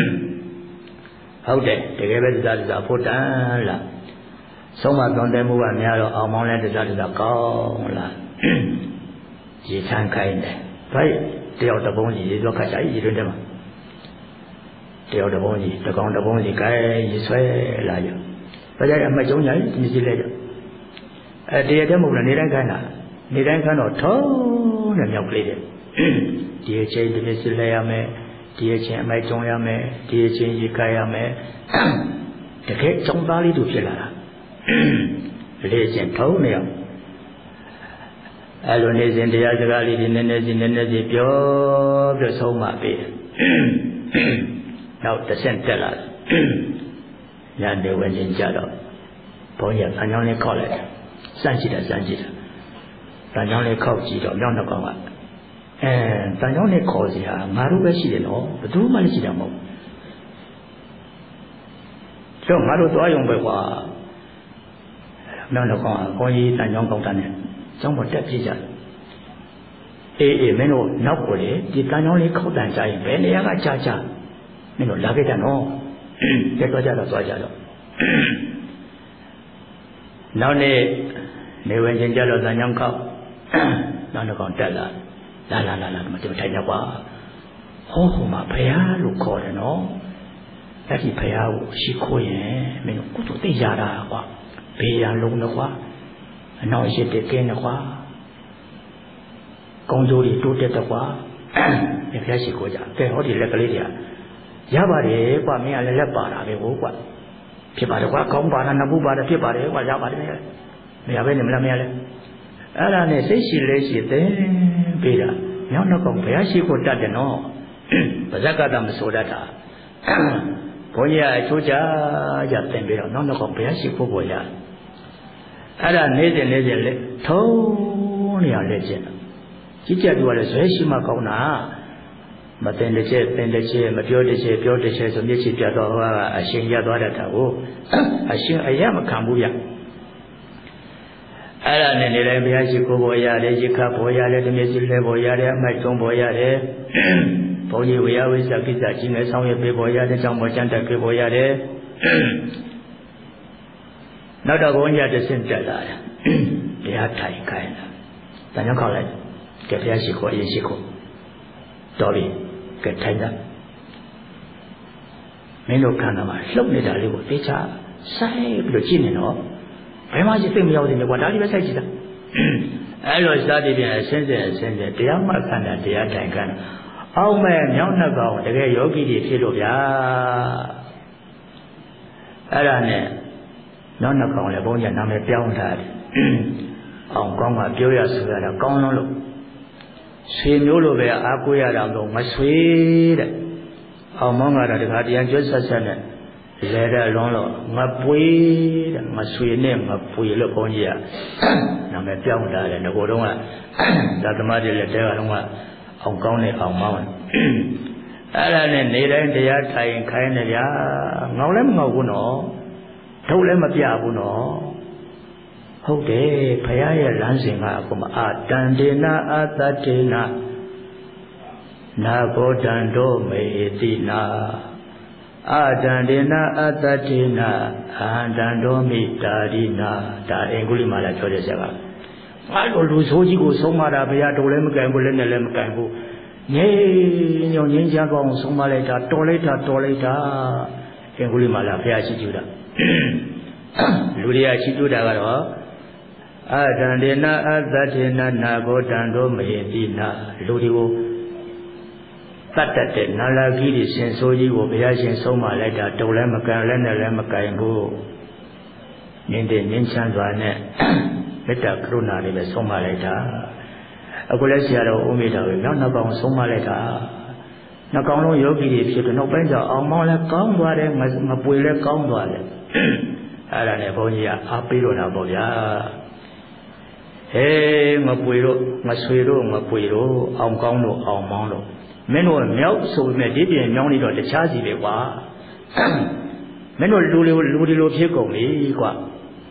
[SPEAKER 1] ဟုတ်တယ်တကယ်ပဲတရားတရားဖို့တန်လားဆုံးမသွန်တယ်မှုကများတော့အောင်မောင်းလဲတရားတရားကောင်းလားရေချမ်းခိုင်းတယ် phải đeo tập bông gì do cả trái gì đó mà đeo tập bông gì tập con tập bông gì cái gì xoay lại rồi bây giờ mà chống nhảy thì gì lại rồi à đi đến một lần đi đến cái nào đi đến cái nào thô là nhọc lấy đấy đi chơi đi chơi lại mẹ đi chơi mai chống ya mẹ đi chơi gì cái ya mẹ cái cái chống ta đi đủ chưa là lấy chơi thô này ai luôn này dânတရားစကားလေးတွေနည်းနည်းစီနည်းနည်းစီပြောပြောဆုံးမှပြီနောက်တစ်ဆင့်တက်လာညာနေဝင်ချင်းကြတော့ဘုန်းကြီးကတန်ချောင်းလေးခောက်လိုက်စမ်းကြည့်တယ်စမ်းကြည့်တယ်တန်ချောင်းလေးခောက်ကြည့်တော့မြောက်နှကောင်ကအဲတန်ချောင်းလေးခေါ်စီဟာငါတို့ပဲရှိတယ်နော်ဘယ်သူမှလည်းရှိတာမဟုတ်ကျောင်းငါတို့သွားရုံပဲကွာမြောက်နှကောင်ကဘုန်းကြီးတန်ချောင်းကောက်တာနဲ့ကျောင်းပေါ်တက်ပြေးကြတယ်အေးအေးမင်းတို့နောက်ကိုလေဒီတန်ချောင်းလေးခောက်တန်ကြရင်ဘယ်နေရာကကြာကြာမင်းတို့လာခဲ့ကြနော်တက်သွားကြတော့သွားကြတော့နောက်နေ့နေဝင်ချင်းကြတော့တန်ချောင်းခောက်နောက်တစ်ကောင်တက်လာလာလာလာလာမတူထိုင်ကြပါဟောဟိုမှာဖယားလို့ခေါ်တယ်နော်အဲ့ဒီဖယားကိုရှိခိုးရင်မင်းတို့ကုသိုလ်သိရတာကွာဘေးရလုံးတော့ကွာအနောက်ရှိတဲ့ကင်းတော့ကွာကောင်းကျိုးတွေတိုးတက်တော့ကွာဒီဖယားရှိခိုးကြကဲဟောဒီလက်ကလေးတွေကရပါတယ်ကွာမင်းကလည်းလက်ပါတာပဲဟိုကွာဖြစ်ပါတယ်ကွာကောင်းပါတာနဘူးပါတယ်ဖြစ်ပါတယ်ကွာရပါတယ်မရပဲနေမလားမရလဲအဲ့ဒါနဲ့စိတ်ရှိလဲရှိတယ်ပေးတာမြောက်နှကောင်ဘုရားရှိခိုးတတ်တယ်နော်ဗဇက်ကတမဆိုတတ်တာဘုန်းကြီးအချိုးကြကြတင်ပြီးတော့နောက်နှကောင်ဘုရားရှိခိုးပေါ်ရအဲ့ဒါနေ့စဉ်နေ့စဉ်လက်ထုံးနေရလက်ကျင်ကြီးကြပ်သူကလည်းဇွဲရှိမှကောင်းတာမတင်တစ်ချက်တင်တစ်ချက်မပြောတစ်ချက်ပြောတစ်ချက်ဆိုမျက်စိပြတ်တော့ဟောကအရှင်ရသွားတတ်တာကိုအရှင်အရမခံဘူးဗျအဲ့ဒါနဲ့နေတိုင်းဘုရားရှိခိုးပေါ်ရတယ်ရခပေါ်ရတယ်တမျက်စိလဲပေါ်ရတယ်အမိုက်တုံးပေါ်ရတယ်ဘုန်းကြီးဝေယဝိသကိစ္စကြီးငယ်ဆောင်ရွက်ပေးပေါ်ရတယ်ကြောင့်ပေါ်ကျမ်းတက်ပေးပေါ်ရတယ်နောက်တော့ဘုန်းကြီးတစ်ဆင့်တက်လာတယ်တရားထိုင်ခိုင်းတာတန်ကြောင့်ခေါက်လိုက်ကဲဘုရားရှိခိုးအရင်ရှိခိုးတော်ပြီကဲထိုင်ကြမင်းတို့ခန္ဓာမှာလှုပ်နေတာလေးကိုသိချစိုက်ပြီးတော့ကြည့်နေတော့ဘယ်မှရှိသိမရောက်နေကွာဒါလေးပဲစိုက်ကြည့်တာအဲ့လိုစသည်ဖြင့်အစင်းစင်အစင်းစင်တရားမှခန္ဓာတရားတိုင်ခန္ဓာအောက်မဲ့မြောက်နှကောင်တကယ်ယောဂီတွေဖြစ်လို့ဗျာအဲ့ဒါနဲ့မြောက်နှကောင်လည်းဘုန်းကြီးနာမည်ပြောင်းထားတယ်အောင်ကောင်းကပြောရဆိုရတာကောင်းလုံးလို့ဆွေမျိုးလိုပဲအားကိုးရတာတော့မဆွေတဲ့အောင်မောင်းကတော့ဒီခါတရားကျွတ်ဆက်ဆက်နဲ့လဲတဲ့လုံးလို့ငါပွေတဲ့မဆွေနဲ့မပွေလို့ဘုန်းကြီးကနာမည်ပြောင်းလာတယ်ငကိုတော့ကသာသမားတွေလည်းတဲကတော့ကအောင်ကောင်းတဲ့အောင်မောင်းအဲ့ဒါနဲ့နေတိုင်းတရားထိုင်ခိုင်းနေကြငေါလည်းမငေါဘူးနော်ထုတ်လည်းမပြဘူးနော်ဟုတ်တယ်ဘုရားရဲ့လမ်းစဉ်ကအခုမအာတန္တေနအာတတေနနာဘောတန္တောမေတိနာအာတန္တေနအာတတေနအာတန္တောမိတာရိနာဒါအင်္ဂုလိမာလာပြောတဲ့စကားငါတို့လူဆိုးကြီးကိုဆုံးမတာဘုရားတို့လည်းမကင်ဘူးလည်းနဲ့လည်းမကင်ဘူးငြိမ်ညုံငြိမ်းချမ်းကောင်းဆုံးမလိုက်တာတော်လိုက်တာတော်လိုက်တာအင်္ဂုလိမာလာဘုရားရှိကျူတာလူတွေကရှိကျူတာကတော့အာတန္တေနအာတတေနနာဘောတန္တောမေတိနာလူတွေကိုတတ်တတ်တဲ့နာလာကြီးတွေရှင်ဆိုးကြီးကိုဘုရားရှင်ဆုံးမလိုက်တာတုံလည်းမကင်လည်းနဲ့လည်းမကင်ဘူးငြိမ့်တဲ့ငြိမ်းချမ်းစွာနဲ့မေတ္တာကရုဏာတွေပဲဆုံးမလိုက်တာအခုလည်းဆရာတော်ဦးမေတ္တာပဲနောက်နောက်ကောင်ဆုံးမလိုက်တာနောက်ကောင်လုံးယောဂီတွေဖြစ်တော့နောက်ပိုင်းကျအောင်မောင်းလည်းကောင်းသွားတယ်မပွေလည်းကောင်းသွားတယ်အဲ့ဒါနဲ့ဘုန်းကြီးကအားပေးတော့တာပေါ့ဗျာဟေးမပွေတော့မဆွေတော့မပွေတော့အောင်ကောင်းတော့အောင်မောင်းတော့မင်းတို့မြောက်ဆိုမဲ့ဒီပြင်မြောင်းနေတော့တခြားစီပဲကွာမင်းတို့လူတွေလူတွေလိုဖြစ်ကုန်ပြီကွာ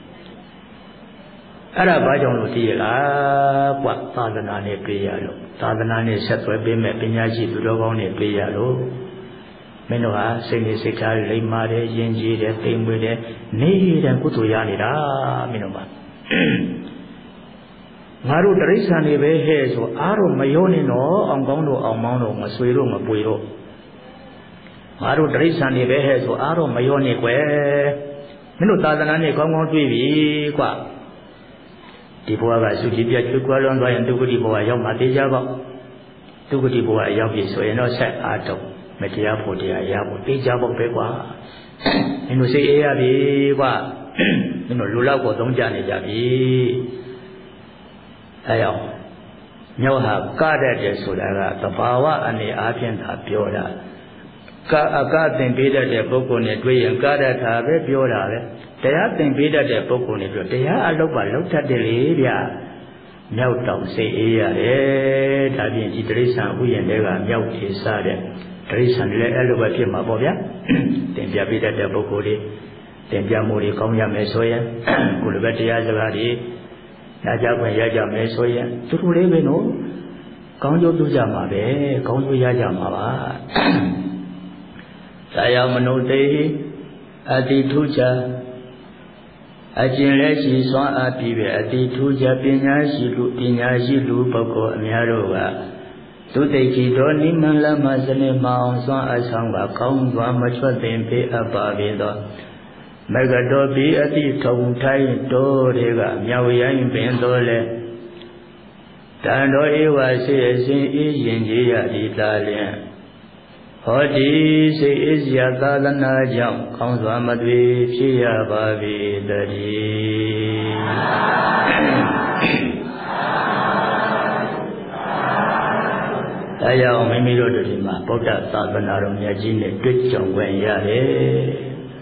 [SPEAKER 1] အဲ့ဒါဘာကြောင့်လို့သိရလားကွာသာသနာနဲ့ပြေးရလို့သာသနာနဲ့ဆက်သွယ်ပေးမဲ့ပညာရှိသူတော်ကောင်းတွေပြေးရလို့မင်းတို့ဟာစိတ်နဲ့စိတ်ထားလိမ္မာတယ်ယဉ်ကျေးတယ်သိမ်မွေ့တယ်နေတဲ့ကုသိုလ်ရနေတာမင်းတို့ပါ Maru Trisani Behe, so Aro Mayonino, Angondo, Almono, Masuiro, Mapuiro. Maru Trisani Behe, so Aro Mayoni, Minutazanani, Congo Tv, Qua. Tibuaga, Sukibia, Tukualon, and Tukutiboa, Yamati Tukutiboa, Yabi, so you know, set Ato, Metia Potia, Yabu, Pijabo Pequa. And we say, Abi, Qua, you know, Lula, Godonjani, Jabi. Ayo, Nyoha, Kada, Sulaga, the Bawa, and the Apian Tapioda. Garden bidder the book on it, we and Gada Tabe, Pioda. They have been bidder the book on it, they are look at the Libya. Meltdown, say, eh, Tabin, Idrisan, we and Lega, Melt is sad. Trisan, Elva Pima Bobia, then Jabida the Bocodi, then Jamuri, Comia Mesoya, Gulvetia Zagadi. Najaban Yaja Mesoya, to live in all. Conjo to Jamabe, Conjo Yajamava. Sayamano Dehi, Adi Tuja, Ajinleshi Swan Apibe, Adi Tuja Pinashi, Pinashi Lupako, Miarova. To take it on Niman Lamazane Mount Swan Asanga, Kong Machwa Tempe Abavido. Megadobi ati Tautai Dorega, Miawayan Bendole Tando Ewa says in India, Italian. Hodi say is Yadana Jam, comes Amadwi, Chia Babi, Daddy. Taya Mimiro Dima, Pota Sabanarum Yajin, Twitchon when Yare.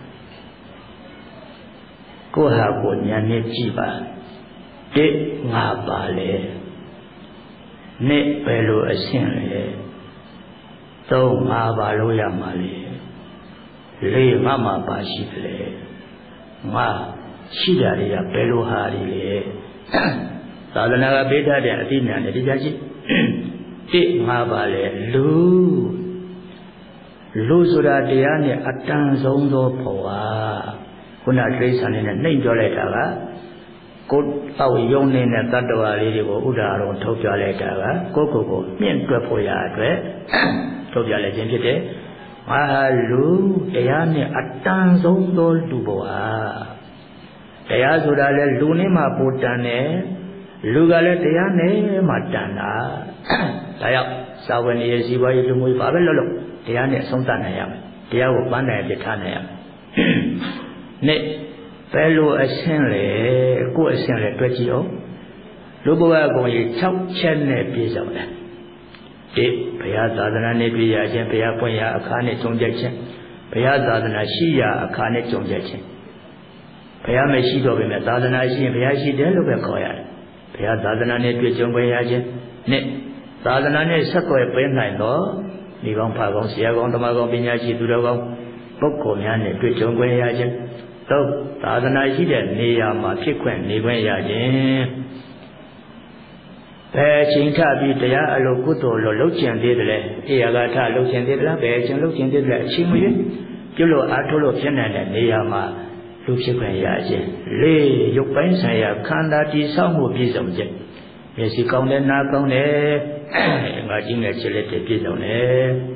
[SPEAKER 1] Go have one Yanichiba. De Nabale. Ne Pelo Asin. So Mabaloya Mali. Le Mama Bashifle. Ma Shidaria Pelo Hari. Sadanaga Beta de Athena de Dijaji. De Mabale. Lu Lusura Diane Atan Zondo Poa. Kuna Trisan in a name Joletaga, good how young in a Tatawa lady or Udaro, Tokyo Letaga, Coco, Mien Trapoya, Tokyo Legend, Mahalu, Diane, Atan Zondo Duboa. Diazudale Lunima Putane, Lugale Diane Matana. Tayap, Sawan is Iwa Yumi Babelo, Diane Sontanayam, Diao Bana Bitanayam. Ne fellow assembly, go assembly, Pretio. Luboa going top ten piece of that. It Payata than a Nepia, Paya Poya, a carnet conjection. Payata than a Shia, a carnet conjection. Payame Shido in a thousand I see, Payashi Delaware Koya. Payata than a Nepia Jumbayajan. Ne thousand I suckle a pen line law. Nigon Pagon, Siagon, Tomago, Pinachi, Dudago, Bokomian, Twitchon Guayajan. So, Tadana Hida, Nia Mapiquen, Niwayajan. Paching Tabi, the Alokuto, Locian Didle, Iagata, Locian Didla, Paching Locian Didla, Chimui, Julo Atolo Pianan, Niama, Lucian Yajan. Le, Yopensaya, Kanda, Samu Bizomje. Yes, he come and knock on there, imagine a chilete Bizone.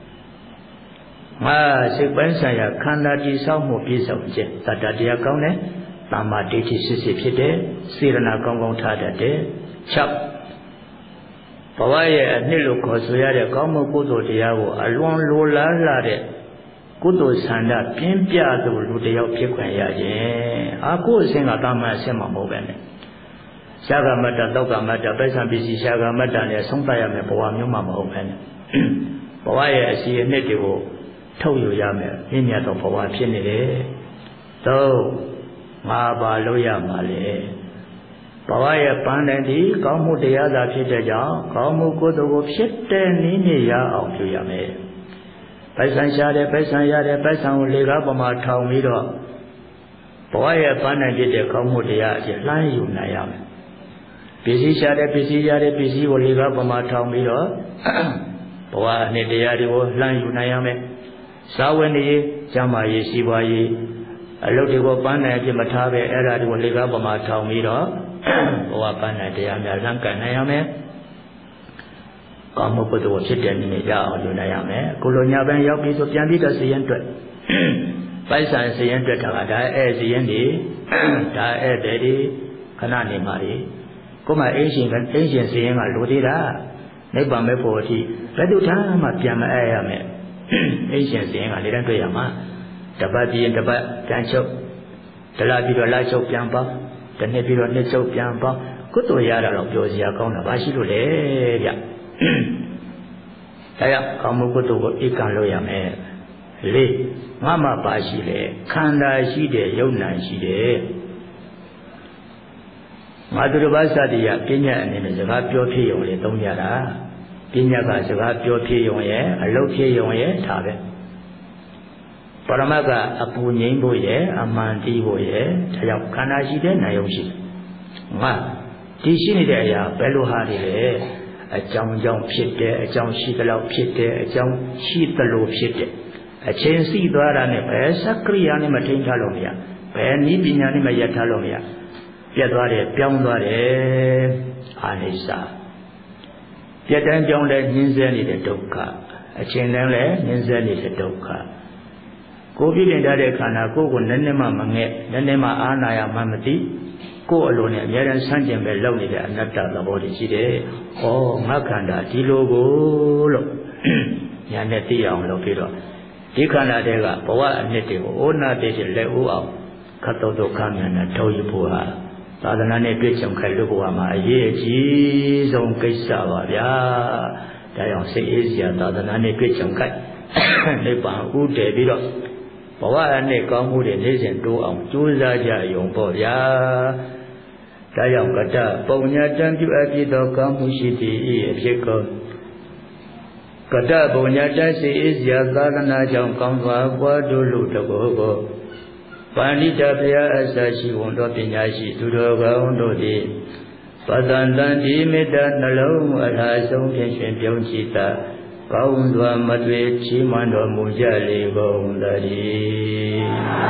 [SPEAKER 1] Ma sequencia Kanda di Samu Bizomje, Tatadia Gone, Lama Diti Sisipide, Sirana Gongong Tada de, Chap. Pawaya Nilu Kosuya, Gomo Gudo Diago, Alon Lula Lade, Gudo Sanda, Pimpia, the Ludeo Piquaya, Aku sing a Dama Sema Mobene. Shagamata, Dogamata, Besan Bisi Shagamata, Sontaya Mepoa Muma Moben. Pawaya see a native. Told you, Yame, Minya to Pawa Pinide. So, Maba Loya Male. Pawaya Pandandi, Kamu de Yada Pitaja, Kamu Kodo Shite Ninia of Yame. Pesan Shade, Pesan Yade, Pesan Ligabama Taumido. Pawaya Pandandi, the Kamu de Yadi, Line you Nayam. Busy Shade, Busy Yade, Busy Ligabama Taumido. Pawa Nidiadi, Line you Nayame. Saweni, Jama Yesiwayi, a Lotigo Bana Jimatabe, Era, Ligabama Taumido. ဘဝပန်းနိုင်တရားများလမ်းကန်နိုင်ရမယ်ကောင်းမှုကုသိုလ်ဖြစ်တဲ့နည်းနဲ့ရအောင်လုပ်နိုင်ရမယ်ကိုလိုညာပန်းရောက်ပြီးဆိုပြန်ပြီးတော့စည်ရင်တွေ့ပိုက်ဆံစည်ရင်တွေ့တာကဒါအဲစည်ရင်ဒီဒါဧည့်သည်ဒီခဏနေမှာဒီကိုမအင်းရှင်ကအင်းရှင်စည်ရင်ကလိုသေးတာနိဗ္ဗာန်မဲ့ဖို့အထိဘယ်သူထားမှပြန်မအဲရမယ်အင်းရှင်စည်ရင်ကနေတိုင်းတွေ့ရမှာတပတ်ပြီးရင်တပတ်ပြန်ချုပ်တလားပြီးတော့လာချုပ်ပြန်ပေါင်းတနှစ်ပြီးတော့နှစ်ချုပ်ပြန်ပေါင်းကုသိုလ်ရတာတော့ပြောစရာကောင်းတာဘာရှိလို့လဲဗျဒါရကောင်းမှုကုသိုလ်ကိုဧကံလို့ရမယ်လေးငါမှပါရှိလေခန္ဓာရှိတယ်ယုံနာရှိတယ်ငါတို့ဘာသာတရားပညာအနေနဲ့စကားပြောဖြစ်ရုံနဲ့သုံးကြတာပညာကစကားပြောဖြစ်ရုံရဲ့အလုပ်ဖြစ်ရုံရဲ့ဒါပဲပရမတ်ကအပူငိမ့်ဖို့ရဲ့အမှန်တီးဖို့ရဲ့ဒါကြောင့်ခန္ဓာရှိတဲ့နာယုံရှိငါဒီရှိနေတဲ့အရာဘယ်လိုဟာတွေလဲအကြောင်းကြောင့်ဖြစ်တယ်အကြောင်းရှိသလောက်ဖြစ်တယ်အကြောင်းရှိသလိုဖြစ်တယ်အချင်းစီသွားတာနဲ့ဘယ်စက္ကရိယာနဲ့မထိန်းထားလို့မရဘယ်နည်းပညာနဲ့မရထားလို့မရပြတ်သွားတယ်ပြောင်းသွားတယ်အာနိစ္စပြတ်တိုင်းပြောင်းလဲညှင်းဆဲနေတဲ့ဒုက္ခအချင်းတိုင်းလည်းညှင်းဆဲနေတဲ့ဒုက္ခကိုပြည့်တင်ထားတဲ့ခန္ဓာကိုယ်ကိုနည်းနည်းမှမငဲ့နည်းနည်းမှအာနာယမှမသိကိုယ်အလိုနဲ့အများရန်ဆန်းကျင်ပဲလုပ်နေတဲ့အနတ္တသဘောတွေရှိတယ်။ဩငါခန္ဓာဒီလိုကိုလို့ညာနဲ့သိအောင်လုပ်ပြီးတော့ဒီခန္ဓာတွေကဘဝအနှစ်တွေကိုဩနာတိတွေလက်ဦးအောင်ခတ်တော်ဒုက္ခမြန်နဲ့ထုတ်ရဖို့ဟာသာသနာနဲ့တွေ့ကြုံခိုက်လို့ဘဝမှာအရေးအကြီးဆုံးကိစ္စပါဗျာ။ဒါကြောင့်စိတ်အေးစရာသာသနာနဲ့တွေ့ကြုံခိုက်နိဗ္ဗာန်ဥတည်ပြီးတော့ဘဝအနှစ်ကောင်းမှုတွေနေ့စဉ်တိုးအောင်ကြိုးစားကြရုံပေါ့ဗျာဒါကြောင့်ကတပုံညာတံပြုအပ်ပြီးသောကောင်းမှုရှိသည့်ဤအဖြစ်ကိုကတပုံညာတစေအစရာသာသနာကြောင့်ကောင်းစွာပွားတို့လူတကောကိုပါဏိတဘုရားအစရှိဝန်တော်ပညာရှိသူတော်ကောင်းတို့သည်ပသန္တံဒီမေတ္တာနှလုံးအထာဆုံးဖြင့်ရှင်ပြုံးချီတာကောင်းစွာမတွေ့ချီးမွမ်းတော်မူကြလေကုန်သတည်း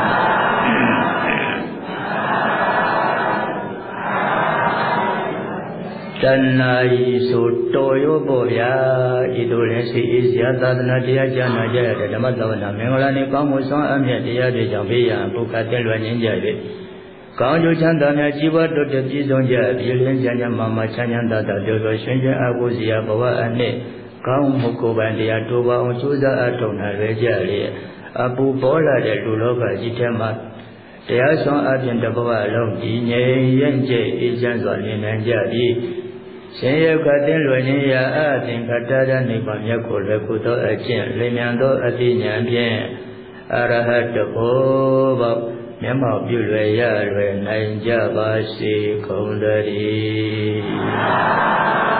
[SPEAKER 1] တဏှာဤဆိုတော်ရောပေါ့ဗျာဤတို့လည်းစိတ်အေးစရာသာသနာတရားကြားနာကြရတဲ့ဓမ္မသဝနာမင်္ဂလာနေကောင်းမှုဆောင်အမြတ်တရားတွေကြောင့်ဘေးရန်ပုခတ်တက်လွယ်ခြင်းကြ၍ကောင်းကျိုးချမ်းသာများကြီးပွားတိုးတက်ပြည့်စုံကြပြည်လင်းချမ်းချမ်းမာမာချမ်းချမ်းသာသာပြောသောရှင်ရှင်အဘုဇရာဘဝအနှစ်ကောင်းမှုကိုယ်ပိုင်တရားတိုးပါအောင်ကြိုးစားအထောက်နာရကြလေအပူပေါ်လာတဲ့လူလောကကြီးထဲမှာတရားဆောင်အပြင်တစ်ဘဝလုံးဒီငြိမ်ရင့်ကျက်အေးချမ်းစွာနေနိုင်ကြသည်ရှင်ရုပ်ကတင်းလွယ်ခြင်းရာအသင်္ခတ္တရနိဗ္ဗာန်မြတ်ကိုလည်းကုသောအကျင့်လင်းမြန်သောအသိဉာဏ်ဖြင့်အရဟတဘောဘောမျက်မှောက်ပြုလွယ်ရလွယ်နိုင်ကြပါစေကုန်သတည်း